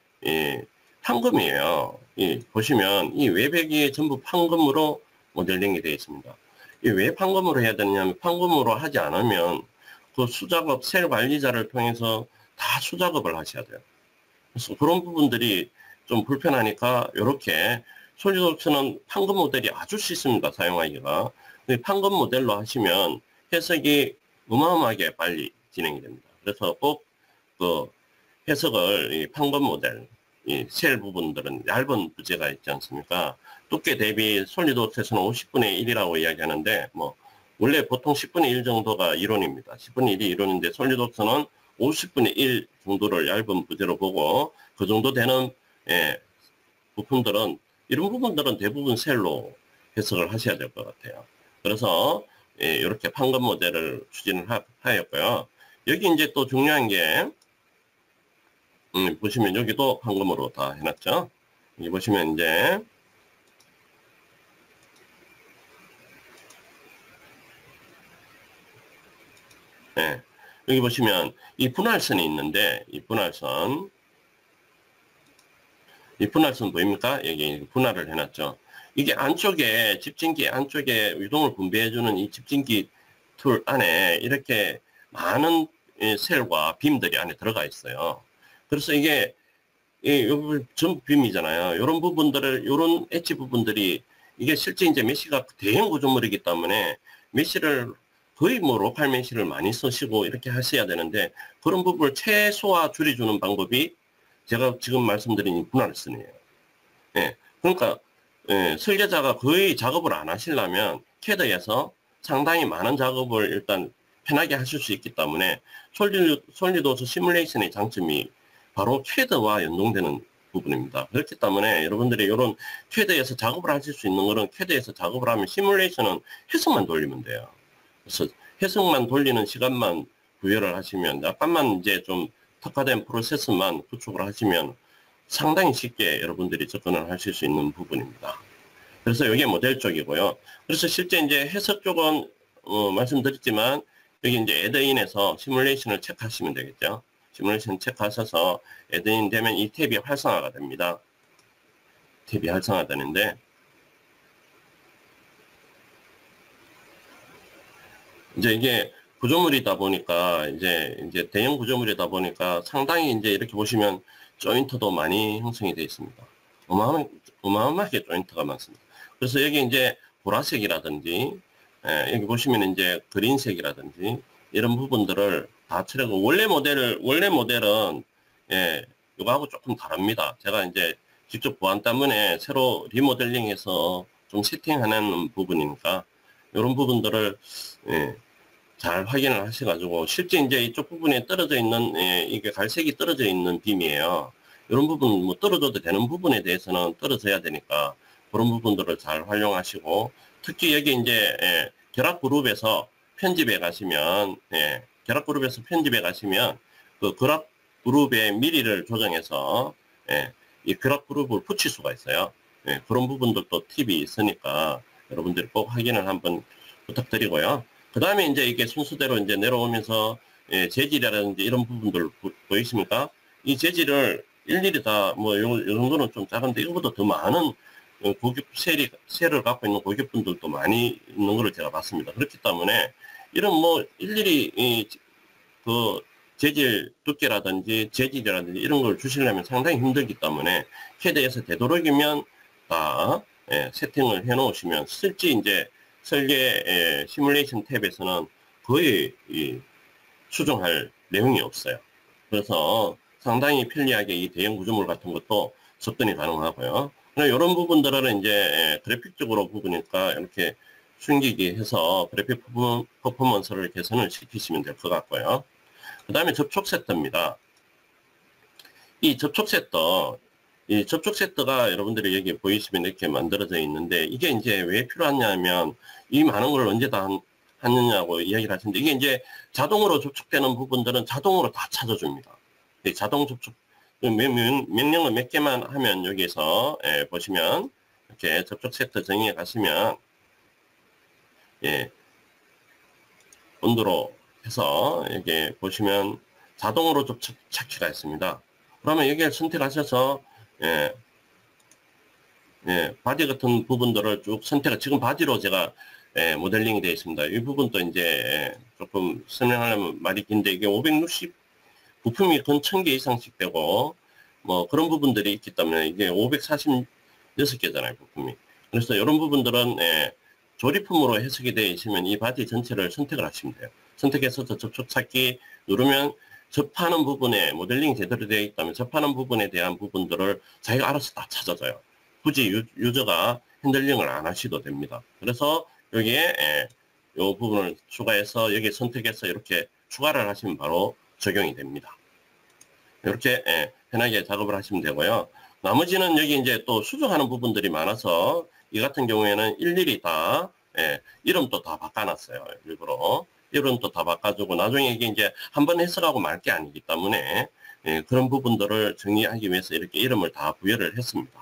판금이에요. 보시면 이 외벽이 전부 판금으로 모델링이 되어 있습니다. 왜 판금으로 해야 되느냐면 판금으로 하지 않으면 그 수작업 셀 관리자를 통해서 다 수작업을 하셔야 돼요. 그래서 그런 부분들이 좀 불편하니까 이렇게 솔리드웍스는 판금 모델이 아주 쉽습니다. 사용하기가. 판금 모델로 하시면 해석이 어마어마하게 빨리 진행이 됩니다. 그래서 꼭 그 해석을 이 판금 모델, 이 셀 부분들은 얇은 부재가 있지 않습니까? 두께 대비 솔리드웍스에서는 50분의 1이라고 이야기하는데 뭐 원래 보통 10분의 1 정도가 이론입니다. 10분의 1이 이론인데 솔리드웍스는 50분의 1 정도를 얇은 부재로 보고 그 정도 되는 부품들은 이런 부분들은 대부분 셀로 해석을 하셔야 될 것 같아요. 그래서 이렇게 판금 모델을 추진을 하였고요. 여기 이제 또 중요한 게 보시면 여기도 판금으로 다 해놨죠. 여기 보시면 이제 여기 보시면 이 분할선이 있는데 이 분할선 보입니까? 여기 분할을 해놨죠. 이게 안쪽에 집진기 안쪽에 유동을 분배해주는 이 집진기 툴 안에 이렇게 많은 셀과 빔들이 안에 들어가 있어요. 그래서 이게 여기 전 빔이잖아요. 이런 부분들을 이런 엣지 부분들이 이게 실제 이제 메쉬가 대형 구조물이기 때문에 메쉬를 거의 뭐 로컬 메쉬를 많이 쓰시고 이렇게 하셔야 되는데 그런 부분을 최소화 줄여주는 방법이 제가 지금 말씀드린 이 분할선이에요. 그러니까 설계자가 거의 작업을 안 하시려면 캐드에서 상당히 많은 작업을 일단 편하게 하실 수 있기 때문에 솔리드워크 시뮬레이션의 장점이 바로 캐드와 연동되는 부분입니다. 그렇기 때문에 여러분들이 이런 캐드에서 작업을 하실 수 있는 거는 캐드에서 작업을 하면 시뮬레이션은 해석만 돌리면 돼요. 그래서 해석만 돌리는 시간만 부여를 하시면 약간만 이제 좀 특화된 프로세스만 구축을 하시면 상당히 쉽게 여러분들이 접근을 하실 수 있는 부분입니다. 그래서 이게 모델 쪽이고요. 그래서 실제 이제 해석 쪽은 말씀드렸지만 여기 이제 애드인에서 시뮬레이션을 체크하시면 되겠죠. 시뮬레이션 체크하셔서 애드인 되면 이 탭이 활성화가 됩니다. 탭이 활성화되는데 이제 이게 구조물이다 보니까 이제 대형 구조물이다 보니까 상당히 이제 이렇게 보시면 조인트도 많이 형성이 되어 있습니다. 어마어마하게 조인트가 많습니다. 그래서 여기 이제 보라색이라든지 여기 보시면 이제 그린색이라든지 이런 부분들을 다 처리하고 원래 모델은 이거하고 조금 다릅니다. 제가 이제 직접 보안 때문에 새로 리모델링해서 좀 세팅하는 부분이니까 이런 부분들을 잘 확인을 하셔가지고 실제 이제 이쪽 부분에 떨어져 있는 이게 갈색이 떨어져 있는 빔이에요. 이런 부분 뭐 떨어져도 되는 부분에 대해서는 떨어져야 되니까 그런 부분들을 잘 활용하시고 특히 여기 이제 결합 그룹에서 편집해 가시면 그 결합 그룹의 미리를 조정해서 이 결합 그룹을 붙일 수가 있어요. 그런 부분들도 팁이 있으니까 여러분들이 꼭 확인을 한번 부탁드리고요. 그 다음에 이제 이게 순서대로 이제 내려오면서 재질이라든지 이런 부분들 보이십니까? 이 재질을 일일이 다 뭐 요 정도는 좀 작은데 이거보다 더 많은 고급 셀을 갖고 있는 고객분들도 많이 있는 것을 제가 봤습니다. 그렇기 때문에 이런 뭐 일일이 그 재질 두께라든지 재질이라든지 이런 걸 주시려면 상당히 힘들기 때문에 캐드에서 되도록이면 다 세팅을 해 놓으시면 실제 이제 설계 시뮬레이션 탭에서는 거의 수정할 내용이 없어요. 그래서 상당히 편리하게 이 대형 구조물 같은 것도 접근이 가능하고요. 이런 부분들은 이제 그래픽적으로 부분이니까 이렇게 숨기기 해서 그래픽 퍼포먼스를 개선을 시키시면 될 것 같고요. 그 다음에 접촉 세트입니다. 이 접촉 세트가 여러분들이 여기 보이시면 이렇게 만들어져 있는데 이게 이제 왜 필요하냐면 이 많은 걸 언제 다 하느냐고 이야기를 하시는데 이게 이제 자동으로 접촉되는 부분들은 자동으로 다 찾아줍니다. 자동 접촉 명령을 몇 개만 하면 여기서 보시면 이렇게 접촉 세트 정의에 가시면 온도로 해서 이렇게 보시면 자동으로 좀 찾기가 있습니다. 그러면 여기를 선택하셔서 바디 같은 부분들을 쭉 지금 바디로 제가 모델링이 되어 있습니다. 이 부분도 이제 조금 설명하려면 말이 긴데, 이게 560 부품이 근 1000개 이상씩 되고 뭐 그런 부분들이 있기 때문에 이게 546개잖아요, 부품이. 그래서 이런 부분들은 조립품으로 해석이 되어 있으면 이 바디 전체를 선택을 하시면 돼요. 선택해서 접촉 찾기 누르면 접하는 부분에 모델링이 제대로 되어 있다면 접하는 부분에 대한 부분들을 자기가 알아서 다 찾아줘요. 굳이 유저가 핸들링을 안 하셔도 됩니다. 그래서 여기에 이 부분을 추가해서 여기 선택해서 이렇게 추가를 하시면 바로 적용이 됩니다. 이렇게 편하게 작업을 하시면 되고요. 나머지는 여기 이제 또 수정하는 부분들이 많아서 이 같은 경우에는 일일이 다 이름도 다 바꿔놨어요. 일부러 이름도 다 바꿔주고 나중에 이게 이제 한번 해석하고 말 게 아니기 때문에 그런 부분들을 정리하기 위해서 이렇게 이름을 다 부여를 했습니다.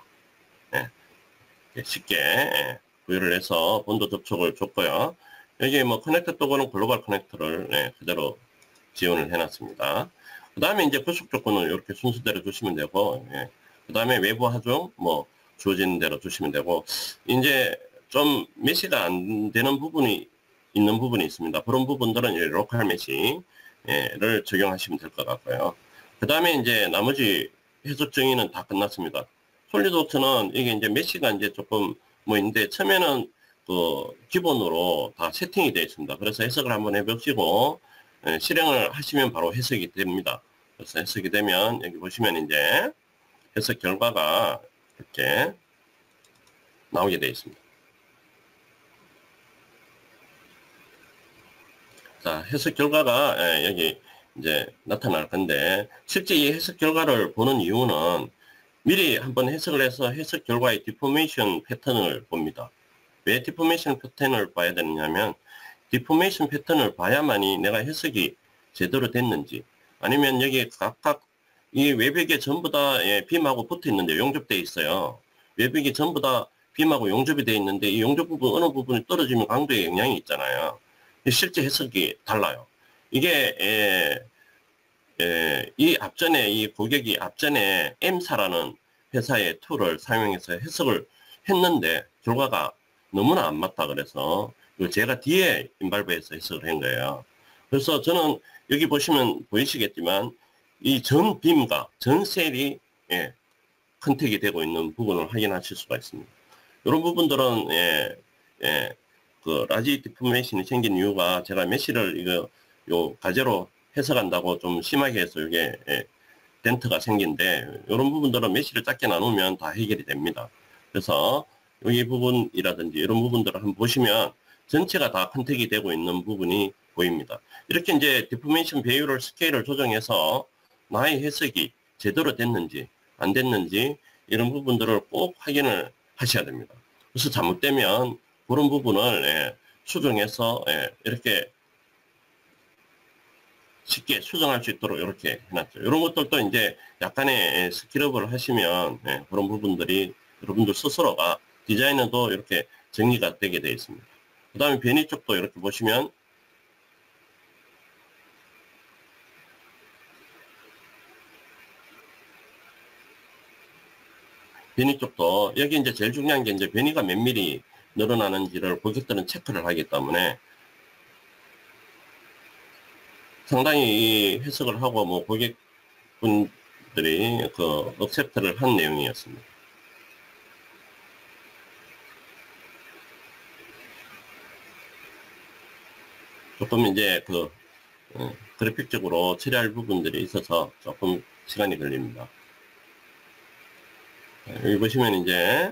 쉽게 부여를 해서 본도 접촉을 줬고요. 여기 뭐 커넥터 또는 글로벌 커넥터를 그대로 지원을 해놨습니다. 그 다음에 이제 부속 조건을 이렇게 순서대로 주시면 되고, 그 다음에 외부 하중 뭐 주어지는 대로 주시면 되고, 이제 좀 메시가 안 되는 부분이 있는 부분이 있습니다. 그런 부분들은 이제 로컬 메시를 적용하시면 될 것 같고요. 그 다음에 이제 나머지 해석 정의는 다 끝났습니다. 솔리드웍스는 이게 이제 메시가 이제 조금 뭐 있는데, 처음에는 그 기본으로 다 세팅이 되어 있습니다. 그래서 해석을 한번 해보시고 실행을 하시면 바로 해석이 됩니다. 그래서 해석이 되면 여기 보시면 이제 해석 결과가 이렇게 나오게 되어 있습니다. 자, 해석 결과가 여기 이제 나타날 건데, 실제 이 해석 결과를 보는 이유는 미리 한번 해석을 해서 해석 결과의 디포메이션 패턴을 봅니다. 왜 디포메이션 패턴을 봐야 되느냐면, 디포메이션 패턴을 봐야만이 내가 해석이 제대로 됐는지, 아니면 여기 각각 이 외벽에 전부 다 빔하고 붙어 있는데 용접되어 있어요. 외벽이 전부 다 빔하고 용접이 되어 있는데 이 용접 부분 어느 부분이 떨어지면 강도에 영향이 있잖아요. 실제 해석이 달라요. 이게 이 앞전에 이 고객이 앞전에 M사라는 회사의 툴을 사용해서 해석을 했는데 결과가 너무나 안 맞다 그래서 제가 뒤에 인발브에서 해석을 한 거예요. 그래서 저는 여기 보시면 보이시겠지만 이 전 빔과 전 셀이 컨택이 되고 있는 부분을 확인하실 수가 있습니다. 이런 부분들은 그 라지 디포메이션이 생긴 이유가 제가 메시를 요 가제로 해석한다고 좀 심하게 해서 이게 덴트가 생긴데, 이런 부분들은 메시를 작게 나누면 다 해결이 됩니다. 그래서 여기 부분이라든지 이런 부분들을 한번 보시면 전체가 다 컨택이 되고 있는 부분이 보입니다. 이렇게 이제 디포메이션 배율을 스케일을 조정해서 나의 해석이 제대로 됐는지 안 됐는지 이런 부분들을 꼭 확인을 하셔야 됩니다. 그래서 잘못되면 그런 부분을 수정해서 이렇게 쉽게 수정할 수 있도록 이렇게 해놨죠. 이런 것들도 이제 약간의 스킬업을 하시면 그런 부분들이 여러분들 스스로가 디자이너도 이렇게 정리가 되게 되어 있습니다. 그 다음에 변이 쪽도 이렇게 보시면 변이 쪽도 여기 이제 제일 중요한 게 이제 변이가 몇 미리 늘어나는지를 고객들은 체크를 하기 때문에 상당히 이 해석을 하고 뭐 고객분들이 그 억셉트를 한 내용이었습니다. 조금 이제 그 그래픽적으로 처리할 부분들이 있어서 조금 시간이 걸립니다. 여기 보시면 이제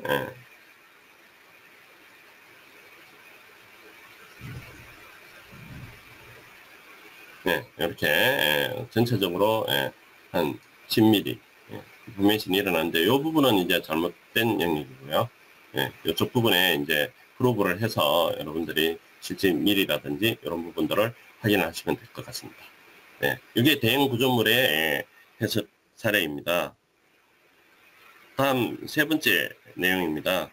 이렇게 전체적으로 한 10mm 디포메이션이 일어나는데 이 부분은 이제 잘못된 영역이고요. 이쪽 부분에 이제 프로브를 해서 여러분들이 실제 밀이라든지 이런 부분들을 확인하시면 될 것 같습니다. 이게 대형 구조물의 해석 사례입니다. 다음 세 번째 내용입니다.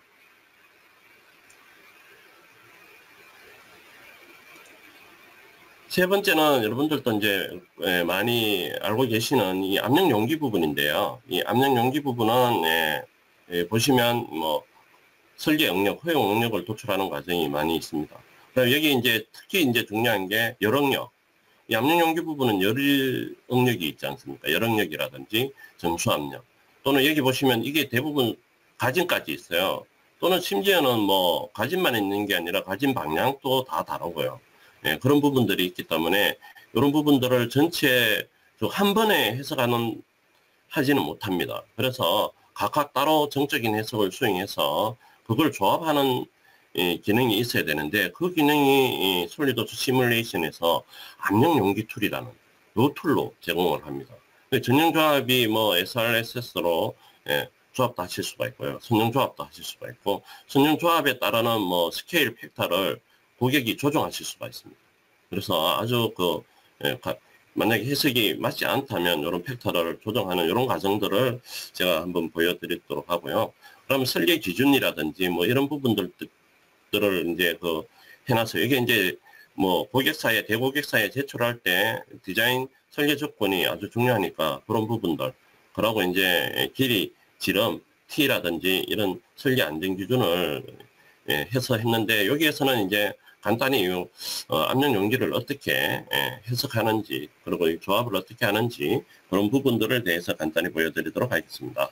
세 번째는 여러분들도 이제 많이 알고 계시는 이 압력 용기 부분인데요. 이 압력 용기 부분은 보시면 뭐 설계 응력, 허용 응력을 도출하는 과정이 많이 있습니다. 그다음에 여기 이제 특히 이제 중요한 게 열응력. 이 압력 용기 부분은 열 응력이 있지 않습니까? 열 응력이라든지 정수 압력. 또는 여기 보시면 이게 대부분 가진까지 있어요. 또는 심지어는 뭐 가진만 있는 게 아니라 가진 방향도 다 다르고요. 그런 부분들이 있기 때문에 이런 부분들을 전체 한 번에 하지는 못합니다. 그래서 각각 따로 정적인 해석을 수행해서 그걸 조합하는 기능이 있어야 되는데 그 기능이 솔리드워크 시뮬레이션에서 압력 용기 툴이라는 이 툴로 제공을 합니다. 전용 조합이 뭐 SRSS로 조합도 하실 수가 있고요. 선형 조합도 하실 수가 있고 선형 조합에 따르는 뭐 스케일 팩터를 고객이 조정하실 수가 있습니다. 그래서 아주 만약에 해석이 맞지 않다면 이런 팩터를 조정하는 이런 과정들을 제가 한번 보여드리도록 하고요. 그럼 설계 기준이라든지 뭐 이런 부분들을 이제 해놔서 이게 이제 뭐 대고객사에 제출할 때 디자인 설계 조건이 아주 중요하니까 그런 부분들, 그러고 이제 길이, 지름, T라든지 이런 설계 안전 기준을 해서 했는데 여기에서는 이제 간단히 압력 용기를 어떻게 해석하는지 그리고 이 조합을 어떻게 하는지 그런 부분들을 대해서 간단히 보여드리도록 하겠습니다.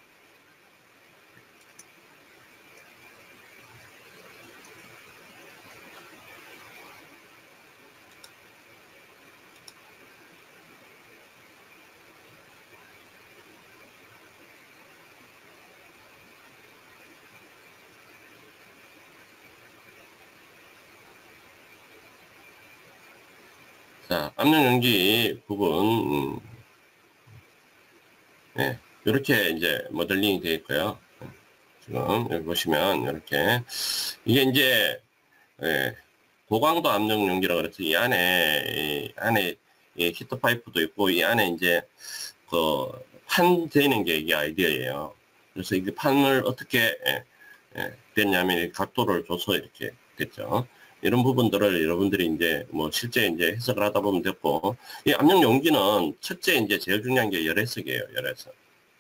자, 압력 용기 부분 이렇게 이제 모델링이 되어 있고요. 지금 여기 보시면 이렇게 이게 이제 고강도 압력 용기라고 그래서 이 안에 히터 파이프도 있고 이 안에 이제 판 되는 게 이게 아이디어예요. 그래서 이게 판을 어떻게 됐냐면 각도를 줘서 이렇게 됐죠. 이런 부분들을 여러분들이 이제 뭐 실제 이제 해석을 하다 보면 됐고, 이 압력 용기는 첫째 이제 제일 중요한 게 열해석이에요. 열해석.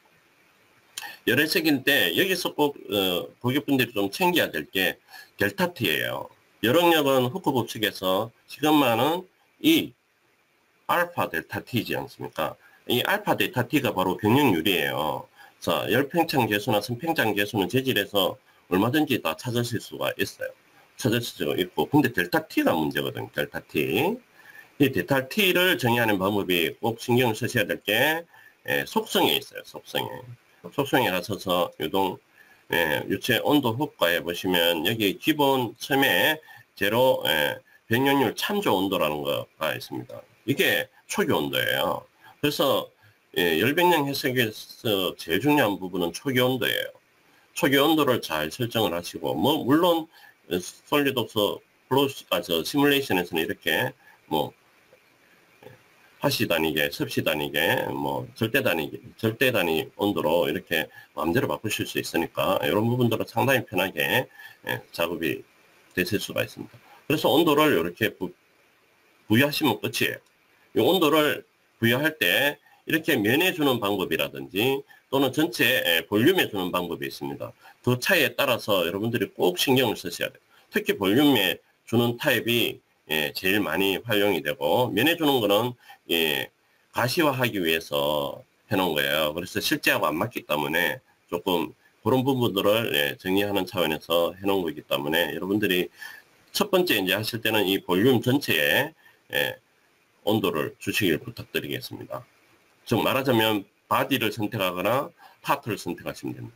열해석인데 여기서 꼭 고객분들이 좀 챙겨야 될 게 델타 T예요. 열응력은 후크 법칙에서 시그마는 이 알파 델타 T지 않습니까? 이 알파 델타 T가 바로 병력률이에요. 자, 열팽창 계수나 선팽창 계수는 재질에서 얼마든지 다 찾으실 수가 있어요. 찾을 수가 있고, 근데 델타 T가 문제거든요. 델타 T. 이 델타 T를 정의하는 방법이 꼭 신경을 쓰셔야 될 게 속성에 있어요. 속성에 가서서 유체 온도 효과에 보시면 여기 기본 처음에 제로 병력률 참조 온도라는 거가 있습니다. 이게 초기 온도예요. 그래서 열병량 해석에서 제일 중요한 부분은 초기 온도예요. 초기 온도를 잘 설정을 하시고, 뭐 물론 솔리드워크 시뮬레이션에서는 이렇게 뭐 화씨 단위계, 습시 단위계, 뭐 절대 단위 온도로 이렇게 마음대로 바꾸실 수 있으니까 이런 부분들은 상당히 편하게 작업이 되실 수가 있습니다. 그래서 온도를 이렇게 부여하시면 끝이에요. 이 온도를 부여할 때 이렇게 면해 주는 방법이라든지 또는 전체 볼륨에 주는 방법이 있습니다. 그 차이에 따라서 여러분들이 꼭 신경을 쓰셔야 돼요. 특히 볼륨에 주는 타입이 제일 많이 활용이 되고, 면해 주는 거는 가시화하기 위해서 해놓은 거예요. 그래서 실제하고 안 맞기 때문에 조금 그런 부분들을 정리하는 차원에서 해놓은 거기 때문에 여러분들이 첫 번째 이제 하실 때는 이 볼륨 전체에 온도를 주시길 부탁드리겠습니다. 즉 말하자면 바디를 선택하거나 파트를 선택하시면 됩니다.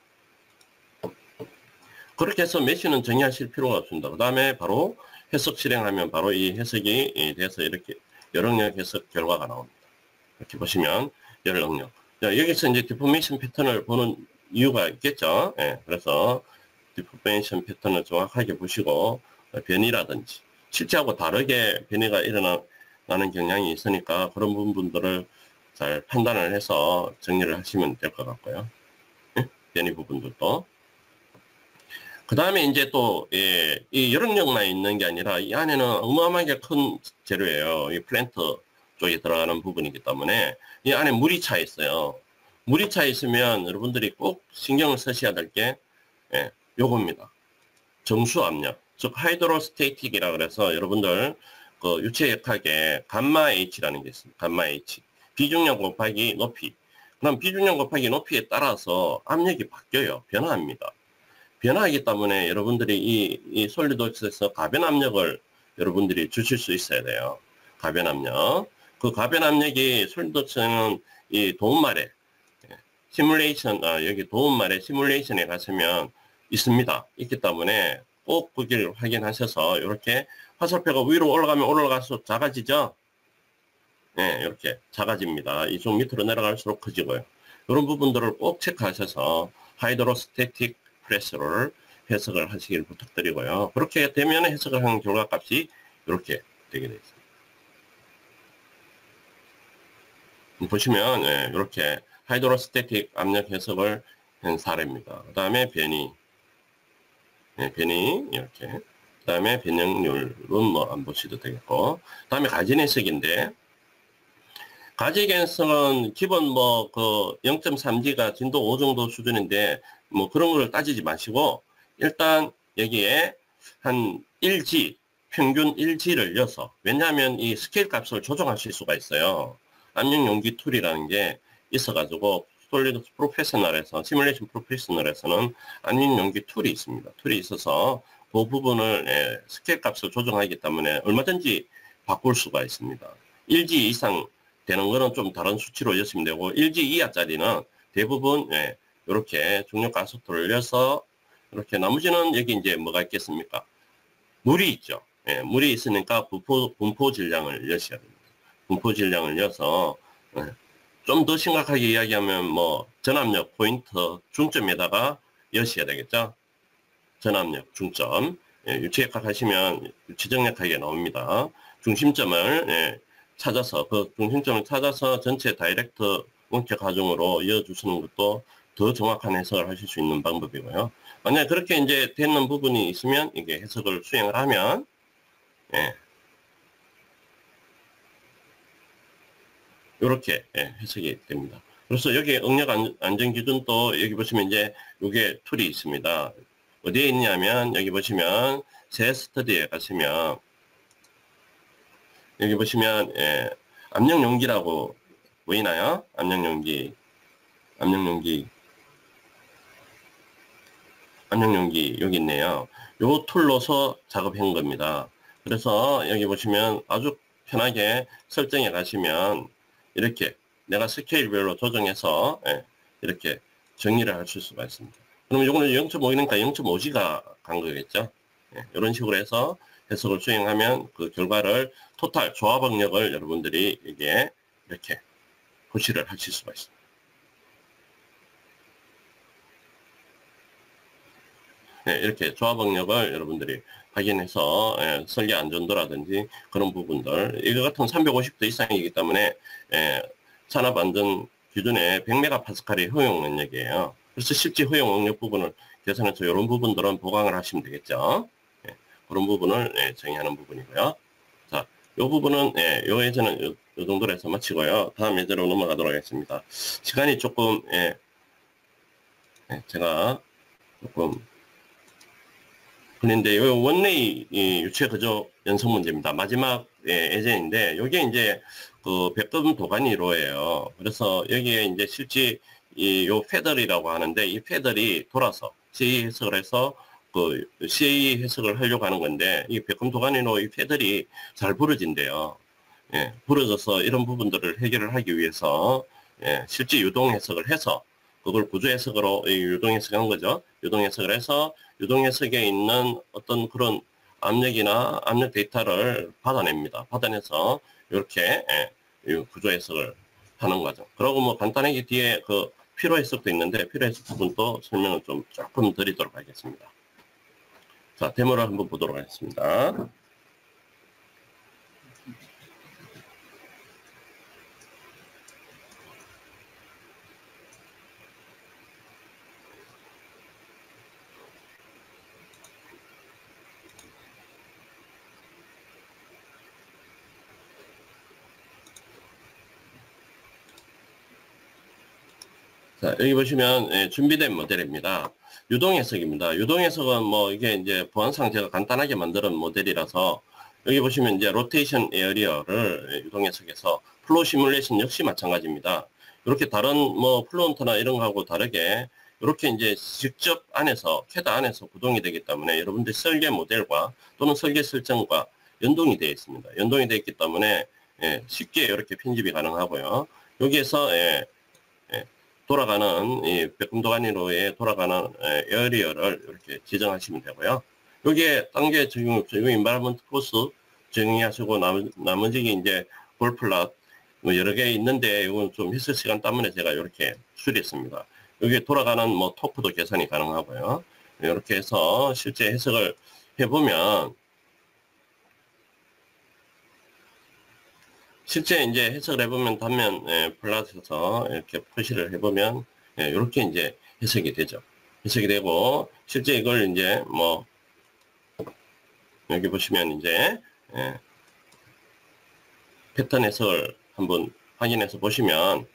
그렇게 해서 메쉬는 정의하실 필요가 없습니다. 그 다음에 바로 해석 실행하면 바로 이 해석이 돼서 이렇게 열응력 해석 결과가 나옵니다. 이렇게 보시면 열응력. 여기서 이제 디포메이션 패턴을 보는 이유가 있겠죠. 그래서 디포메이션 패턴을 정확하게 보시고 변이라든지 실제하고 다르게 변이가 일어나는 경향이 있으니까 그런 부분들을 잘 판단을 해서 정리를 하시면 될 것 같고요. 변이 부분들도. 그 다음에 이제 또, 이 열응력만 있는 게 아니라 이 안에는 어마어마하게 큰 재료예요. 이 플랜트 쪽에 들어가는 부분이기 때문에 이 안에 물이 차 있어요. 물이 차 있으면 여러분들이 꼭 신경을 쓰셔야 될 게, 요겁니다. 정수압력, 즉 하이드로스테이틱이라 그래서 여러분들 그 유체역학에 감마 H라는 게 있습니다. 감마 H. 비중량 곱하기 높이. 그럼 비중량 곱하기 높이에 따라서 압력이 바뀌어요. 변화합니다. 변화하기 때문에 여러분들이 이 솔리드웍스에서 가변 압력을 여러분들이 주실 수 있어야 돼요. 가변 압력. 그 가변 압력이 솔리드웍스는 이 도움말에 시뮬레이션, 여기 도움말에 시뮬레이션에 가시면 있습니다. 있기 때문에 꼭 거기를 확인하셔서 이렇게 화살표가 위로 올라가면 올라갈수록 작아지죠? 네, 이렇게 작아집니다. 이 좀 밑으로 내려갈수록 커지고요. 이런 부분들을 꼭 체크하셔서 하이드로스태틱 프레셔를 해석을 하시길 부탁드리고요. 그렇게 되면 해석을 한 결과값이 이렇게 되게 되어 있습니다. 보시면 이렇게 하이드로스태틱 압력 해석을 한 사례입니다. 그 다음에 변이, 변이 이렇게, 그 다음에 변형률은 뭐 안 보셔도 되겠고, 그 다음에 가진 해석인데, 가지 개연성은 기본 뭐 그 0.3G가 진도 5 정도 수준인데 뭐 그런 걸 따지지 마시고 일단 여기에 한 1G 평균 1G를 넣어서, 왜냐하면 이 스케일 값을 조정하실 수가 있어요. 압력 용기 툴이라는 게 있어가지고 솔리드 프로페셔널에서 시뮬레이션 프로페셔널에서는 압력 용기 툴이 있습니다. 툴이 있어서 그 부분을 스케일 값을 조정하기 때문에 얼마든지 바꿀 수가 있습니다. 1G 이상 되는 거는 좀 다른 수치로 여시면 되고 1G 이하짜리는 대부분 이렇게 중력 가속도를 넣어서 이렇게, 나머지는 여기 이제 뭐가 있겠습니까? 물이 있죠. 물이 있으니까 분포 질량을 넣으셔야 됩니다. 분포 질량을 넣어서 좀 더 심각하게 이야기하면 뭐 전압력 포인트 중점에다가 넣으셔야 되겠죠. 전압력 중점, 유체역학 하시면 유체정력학이 나옵니다. 중심점을 찾아서, 그 중심점을 찾아서 전체 다이렉트 원격 과정으로 이어주시는 것도 더 정확한 해석을 하실 수 있는 방법이고요. 만약에 그렇게 이제 되는 부분이 있으면 이게 해석을 수행을 하면, 이렇게 해석이 됩니다. 그래서 여기 응력 안전 기준도 여기 보시면 이제 이게 툴이 있습니다. 어디에 있냐면 여기 보시면 새 스터디에 가시면 여기 보시면 압력 용기라고 보이나요? 압력 용기 여기 있네요. 요 툴로서 작업한 겁니다. 그래서 여기 보시면 아주 편하게 설정해 가시면 이렇게 내가 스케일별로 조정해서 이렇게 정리를 하실 수가 있습니다. 그러면 요거는 0.5이니까 0.5G가 간 거겠죠. 이런 식으로 해서 해석을 수행하면 그 결과를 토탈 조합응력을 여러분들이 이게 이렇게 표시를 하실 수가 있습니다. 이렇게 조합응력을 여러분들이 확인해서 설계 안전도라든지 그런 부분들, 이거 같은 350도 이상이기 때문에 산업안전 기준에 100메가파스칼이 허용 능력이에요. 그래서 실제 허용 능력 부분을 계산해서 이런 부분들은 보강을 하시면 되겠죠. 그런 부분을 정의하는 부분이고요. 자, 이 부분은 요 예제는 요 정도로 해서 마치고요. 다음 예제로 넘어가도록 하겠습니다. 시간이 조금 제가 조금 그런데 요 원레이 유체 거저 연속 문제입니다. 마지막 예제인데 여기에 이제 그 백금 도가니로예요. 그래서 여기에 이제 실제 요 페덜이라고 하는데 이 페덜이 돌아서 CA 해석을 해서 그 CA 해석을 하려고 하는 건데 이 백금 도가니로 이 페덜이 잘 부러진대요. 부러져서 이런 부분들을 해결을 하기 위해서 실제 유동 해석을 해서 그걸 구조 해석으로 유동 해석한 거죠. 유동 해석을 해서 유동 해석에 있는 어떤 그런 압력이나 압력 데이터를 받아냅니다. 받아내서 이렇게 구조 해석을 하는 거죠. 그리고 뭐 간단하게 뒤에 그 필요 해석도 있는데 필요 해석 부분도 설명을 좀 조금 드리도록 하겠습니다. 자, 데모를 한번 보도록 하겠습니다. 자, 여기 보시면 준비된 모델입니다. 유동 해석입니다. 유동 해석은 뭐 이게 이제 보안상 제가 간단하게 만든 모델이라서 여기 보시면 이제 로테이션 에어리어를 유동 해석해서 플로우 시뮬레이션 역시 마찬가지입니다. 이렇게 다른 뭐 플로운트나 이런 거하고 다르게 이렇게 이제 직접 안에서 캐드 안에서 구동이 되기 때문에 여러분들 설계 모델과 또는 설계 설정과 연동이 되어 있습니다. 연동이 되어 있기 때문에 쉽게 이렇게 편집이 가능하고요. 여기에서 돌아가는 이 백금도가니로에 돌아가는 에어리어를 이렇게 지정하시면 되고요. 여기에 단계 적용 인바이러먼트 코스 정의하시고 나머지 이제 골플랏 뭐 여러 개 있는데 이건 좀 해석 시간 때문에 제가 이렇게 수리했습니다. 여기 돌아가는 뭐 토크도 계산이 가능하고요. 이렇게 해서 실제 해석을 해보면 실제 이제 해석을 해보면 단면 플랫에서 이렇게 표시를 해보면 이렇게 이제 해석이 되죠. 해석이 되고 실제 이걸 이제 뭐 여기 보시면 이제 패턴 해석을 한번 확인해서 보시면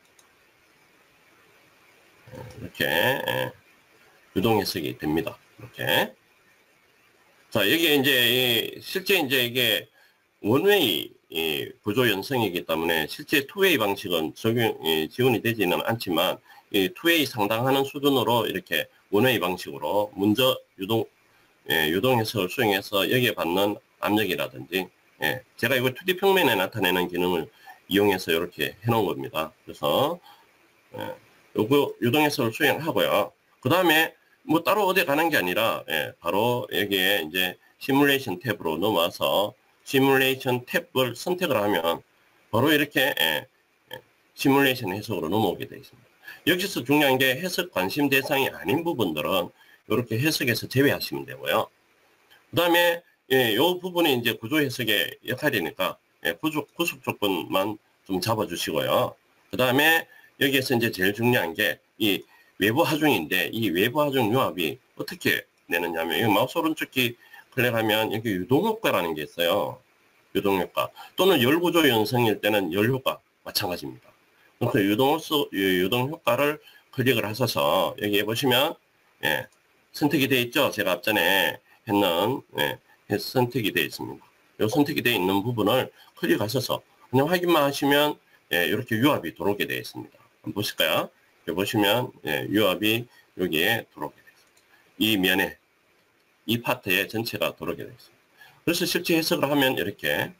이렇게 유동 해석이 됩니다. 이렇게. 자, 여기에 이제 실제 이제 이게 원웨이 구조 연성이기 때문에 실제 투웨이 방식은 지원이 되지는 않지만 이 투웨이 상당하는 수준으로 이렇게 원웨이 방식으로 먼저 유동 해석을 수행해서 여기에 받는 압력이라든지 제가 이거 2D 평면에 나타내는 기능을 이용해서 이렇게 해놓은 겁니다. 그래서 요거 유동 해석을 수행하고요. 그 다음에 뭐 따로 어디 가는 게 아니라 바로 여기에 이제 시뮬레이션 탭으로 넘어와서 시뮬레이션 탭을 선택을 하면 바로 이렇게 시뮬레이션 해석으로 넘어오게 되어 있습니다. 여기서 중요한 게 해석 관심 대상이 아닌 부분들은 이렇게 해석에서 제외하시면 되고요. 그 다음에 이 부분이 이제 구조 해석의 역할이니까 구속 조건만 좀 잡아주시고요. 그 다음에 여기에서 이제 제일 중요한 게 이 외부 하중인데 이 외부 하중 융합이 어떻게 내느냐면 이 마우스 오른쪽키 클릭하면 여기 유동효과라는 게 있어요. 유동효과 또는 열구조 연성일 때는 열효과 마찬가지입니다. 그래서 유동효과를 클릭을 하셔서 여기에 보시면 선택이 되어 있죠. 제가 앞전에 했는 선택이 되어 있습니다. 이 선택이 되어 있는 부분을 클릭하셔서 그냥 확인만 하시면 이렇게 유압이 들어오게 되어 있습니다. 한번 보실까요? 여기 보시면 유압이 여기에 들어오게 되어 있습니다. 이 면에 이 파트에 전체가 들어오게 되어 있습니다. 그래서 실제 해석을 하면 이렇게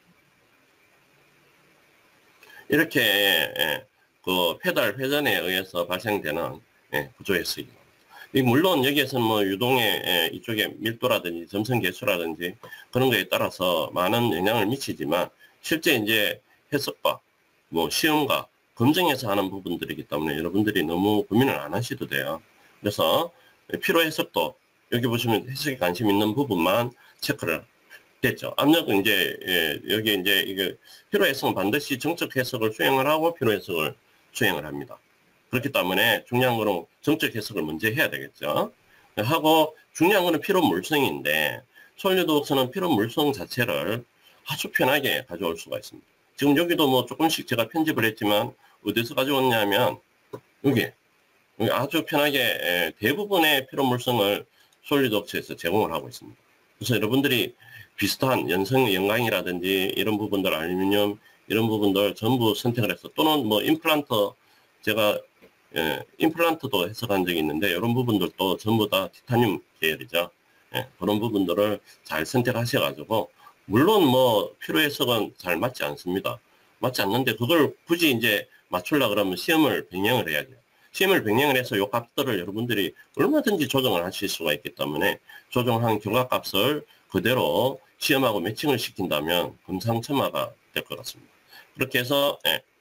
그 페달 회전에 의해서 발생되는 구조 해석입니다. 물론 여기에서는 뭐 유동의 이쪽에 밀도라든지 점성 개수라든지 그런 거에 따라서 많은 영향을 미치지만 실제 이제 해석과 뭐 시험과 검증해서 하는 부분들이기 때문에 여러분들이 너무 고민을 안 하셔도 돼요. 그래서 필요 해석도 여기 보시면 해석에 관심 있는 부분만 체크를 됐죠. 압력은 이제 여기 이제 이게 필요 해석은 반드시 정적 해석을 수행을 하고 필요 해석을 수행을 합니다. 그렇기 때문에 중요한 거는 정적 해석을 먼저 해야 되겠죠. 하고 중요한 거는 필요 물성인데 솔리드웍스는 필요 물성 자체를 아주 편하게 가져올 수가 있습니다. 지금 여기도 뭐 조금씩 제가 편집을 했지만 어디서 가져왔냐면 여기 아주 편하게 대부분의 필요 물성을 솔리드웍스에서 제공을 하고 있습니다. 그래서 여러분들이 비슷한 영광이라든지 이런 부분들, 알루미늄 이런 부분들 전부 선택을 해서 또는 뭐 임플란트 제가 임플란트도 해석한 적이 있는데 이런 부분들도 전부 다 티타늄 계열이죠. 그런 부분들을 잘 선택하셔가지고 물론 뭐 필요 해석은 잘 맞지 않습니다. 맞지 않는데 그걸 굳이 이제 맞추려 그러면 시험을 병행을 해야 돼요. 시험을 병행을 해서 이 값들을 여러분들이 얼마든지 조정을 하실 수가 있기 때문에 조정한 결과값을 그대로 시험하고 매칭을 시킨다면 금상첨화가 될 것 같습니다. 그렇게 해서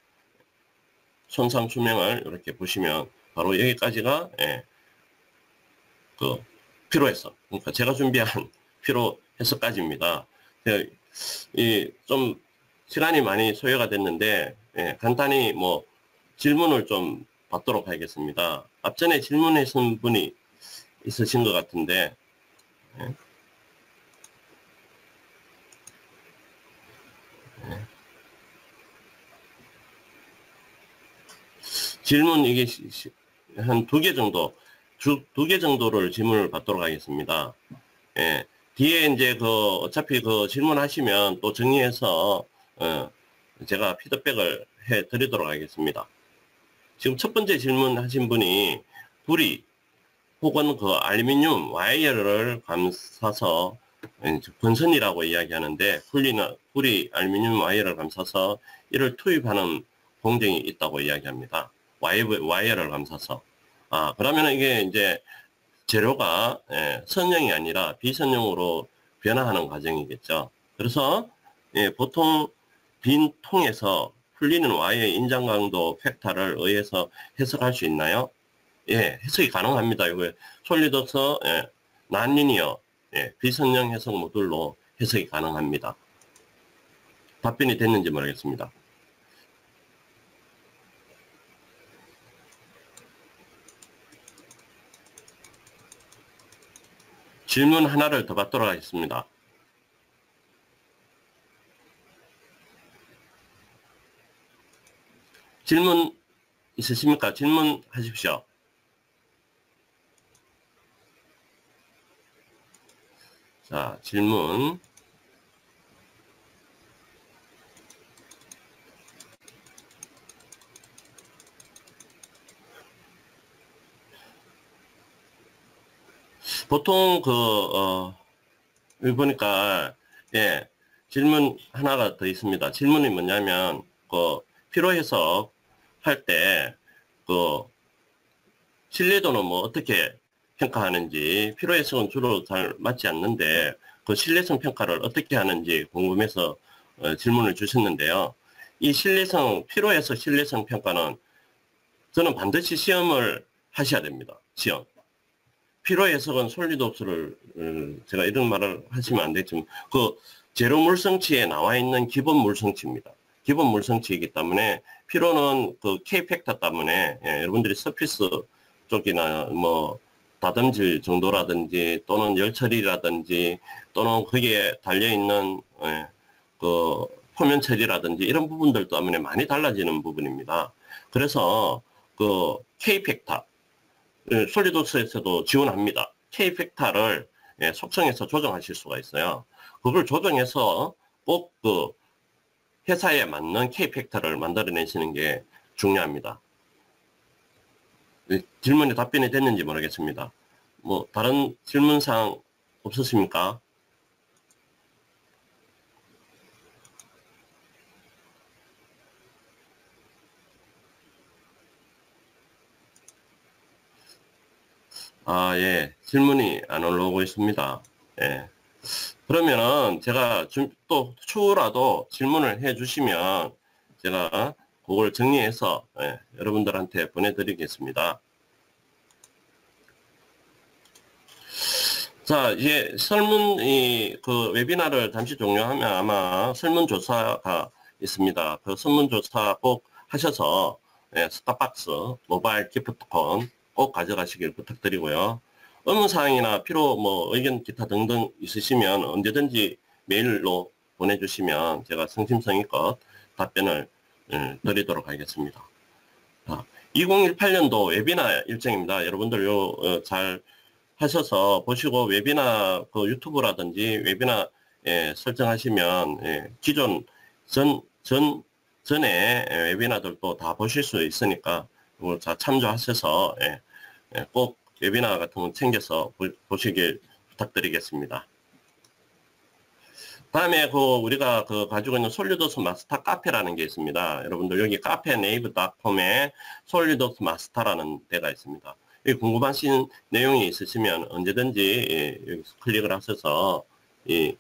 손상 수명을 이렇게 보시면 바로 여기까지가 그 필요 해석, 그러니까 제가 준비한 필요 해석까지입니다. 좀 시간이 많이 소요가 됐는데 간단히 뭐 질문을 좀 받도록 하겠습니다. 앞전에 질문하신 분이 있으신 것 같은데 질문 이게 한 2개 정도, 2개 정도를 질문을 받도록 하겠습니다. 예. 뒤에 이제 어차피 질문하시면 또 정리해서, 제가 피드백을 해 드리도록 하겠습니다. 지금 첫 번째 질문하신 분이 구리 혹은 알루미늄 와이어를 감싸서 권선이라고 이야기하는데 구리 알루미늄 와이어를 감싸서 이를 투입하는 공정이 있다고 이야기합니다. 와이어를 감싸서. 그러면 이게 이제 재료가 선형이 아니라 비선형으로 변화하는 과정이겠죠. 그래서 보통 빈 통에서 풀리는 와이어의 인장 강도 팩터를 의해서 해석할 수 있나요? 예, 해석이 가능합니다. 이거 솔리드워크 난리니어 비선형 해석 모듈로 해석이 가능합니다. 답변이 됐는지 모르겠습니다. 질문 하나를 더 받도록 하겠습니다. 질문 있으십니까? 질문하십시오. 자, 질문. 보통 여기 보니까 질문 하나가 더 있습니다. 질문이 뭐냐면 피로 해석 할 때 신뢰도는 뭐 어떻게 평가하는지, 피로 해석은 주로 잘 맞지 않는데 신뢰성 평가를 어떻게 하는지 궁금해서 질문을 주셨는데요. 이 피로 해석 신뢰성 평가는 저는 반드시 시험을 하셔야 됩니다. 시험. 피로 해석은 솔리드웍스를 제가 이런 말을 하시면 안 되지만 제로 물성치에 나와 있는 기본 물성치입니다. 기본 물성치이기 때문에 피로는 K 팩터 때문에 여러분들이 서피스 쪽이나 뭐 다듬질 정도라든지 또는 열처리라든지 또는 거기에 달려있는 표면 처리라든지 이런 부분들 때문에 많이 달라지는 부분입니다. 그래서 K 팩터 솔리드웍스에서도 지원합니다. K 팩터를 속성에서 조정하실 수가 있어요. 그걸 조정해서 꼭 회사에 맞는 K 팩터를 만들어내시는 게 중요합니다. 질문에 답변이 됐는지 모르겠습니다. 뭐 다른 질문사항 없으십니까? 예. 질문이 안 올라오고 있습니다. 예. 그러면은 제가 또 추후라도 질문을 해 주시면 제가 그걸 정리해서 여러분들한테 보내드리겠습니다. 자, 이제 웨비나를 잠시 종료하면 아마 설문조사가 있습니다. 그 설문조사 꼭 하셔서 스타벅스 모바일 기프트콘 꼭 가져가시길 부탁드리고요. 업무사항이나 필요 의견 기타 등등 있으시면 언제든지 메일로 보내주시면 제가 성심성의껏 답변을 드리도록 하겠습니다. 2018년도 웨비나 일정입니다. 여러분들 잘 하셔서 보시고 웨비나 유튜브라든지 웨비나 설정하시면 기존 전에 웨비나들도 다 보실 수 있으니까 그걸 다 참조하셔서 꼭 웨비나 같은 거 챙겨서 보시길 부탁드리겠습니다. 다음에 우리가 가지고 있는 솔리드웍스 마스터 카페라는 게 있습니다. 여러분들 여기 카페 네이버닷컴에 솔리드웍스 마스터라는 데가 있습니다. 여기 궁금하신 내용이 있으시면 언제든지 여기서 클릭을 하셔서 이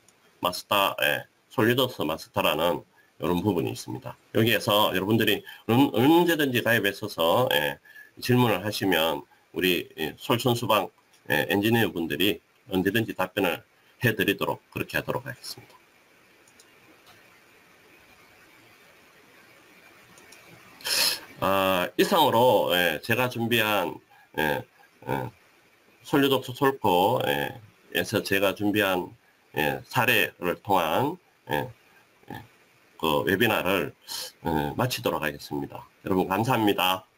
솔리드웍스 마스터라는 이런 부분이 있습니다. 여기에서 여러분들이 언제든지 가입해서 질문을 하시면 우리 솔선수방 엔지니어 분들이 언제든지 답변을 해드리도록 그렇게 하도록 하겠습니다. 이상으로 제가 준비한 솔리드웍스 솔코에서 제가 준비한 사례를 통한 웨비나를 마치도록 하겠습니다. 여러분 감사합니다.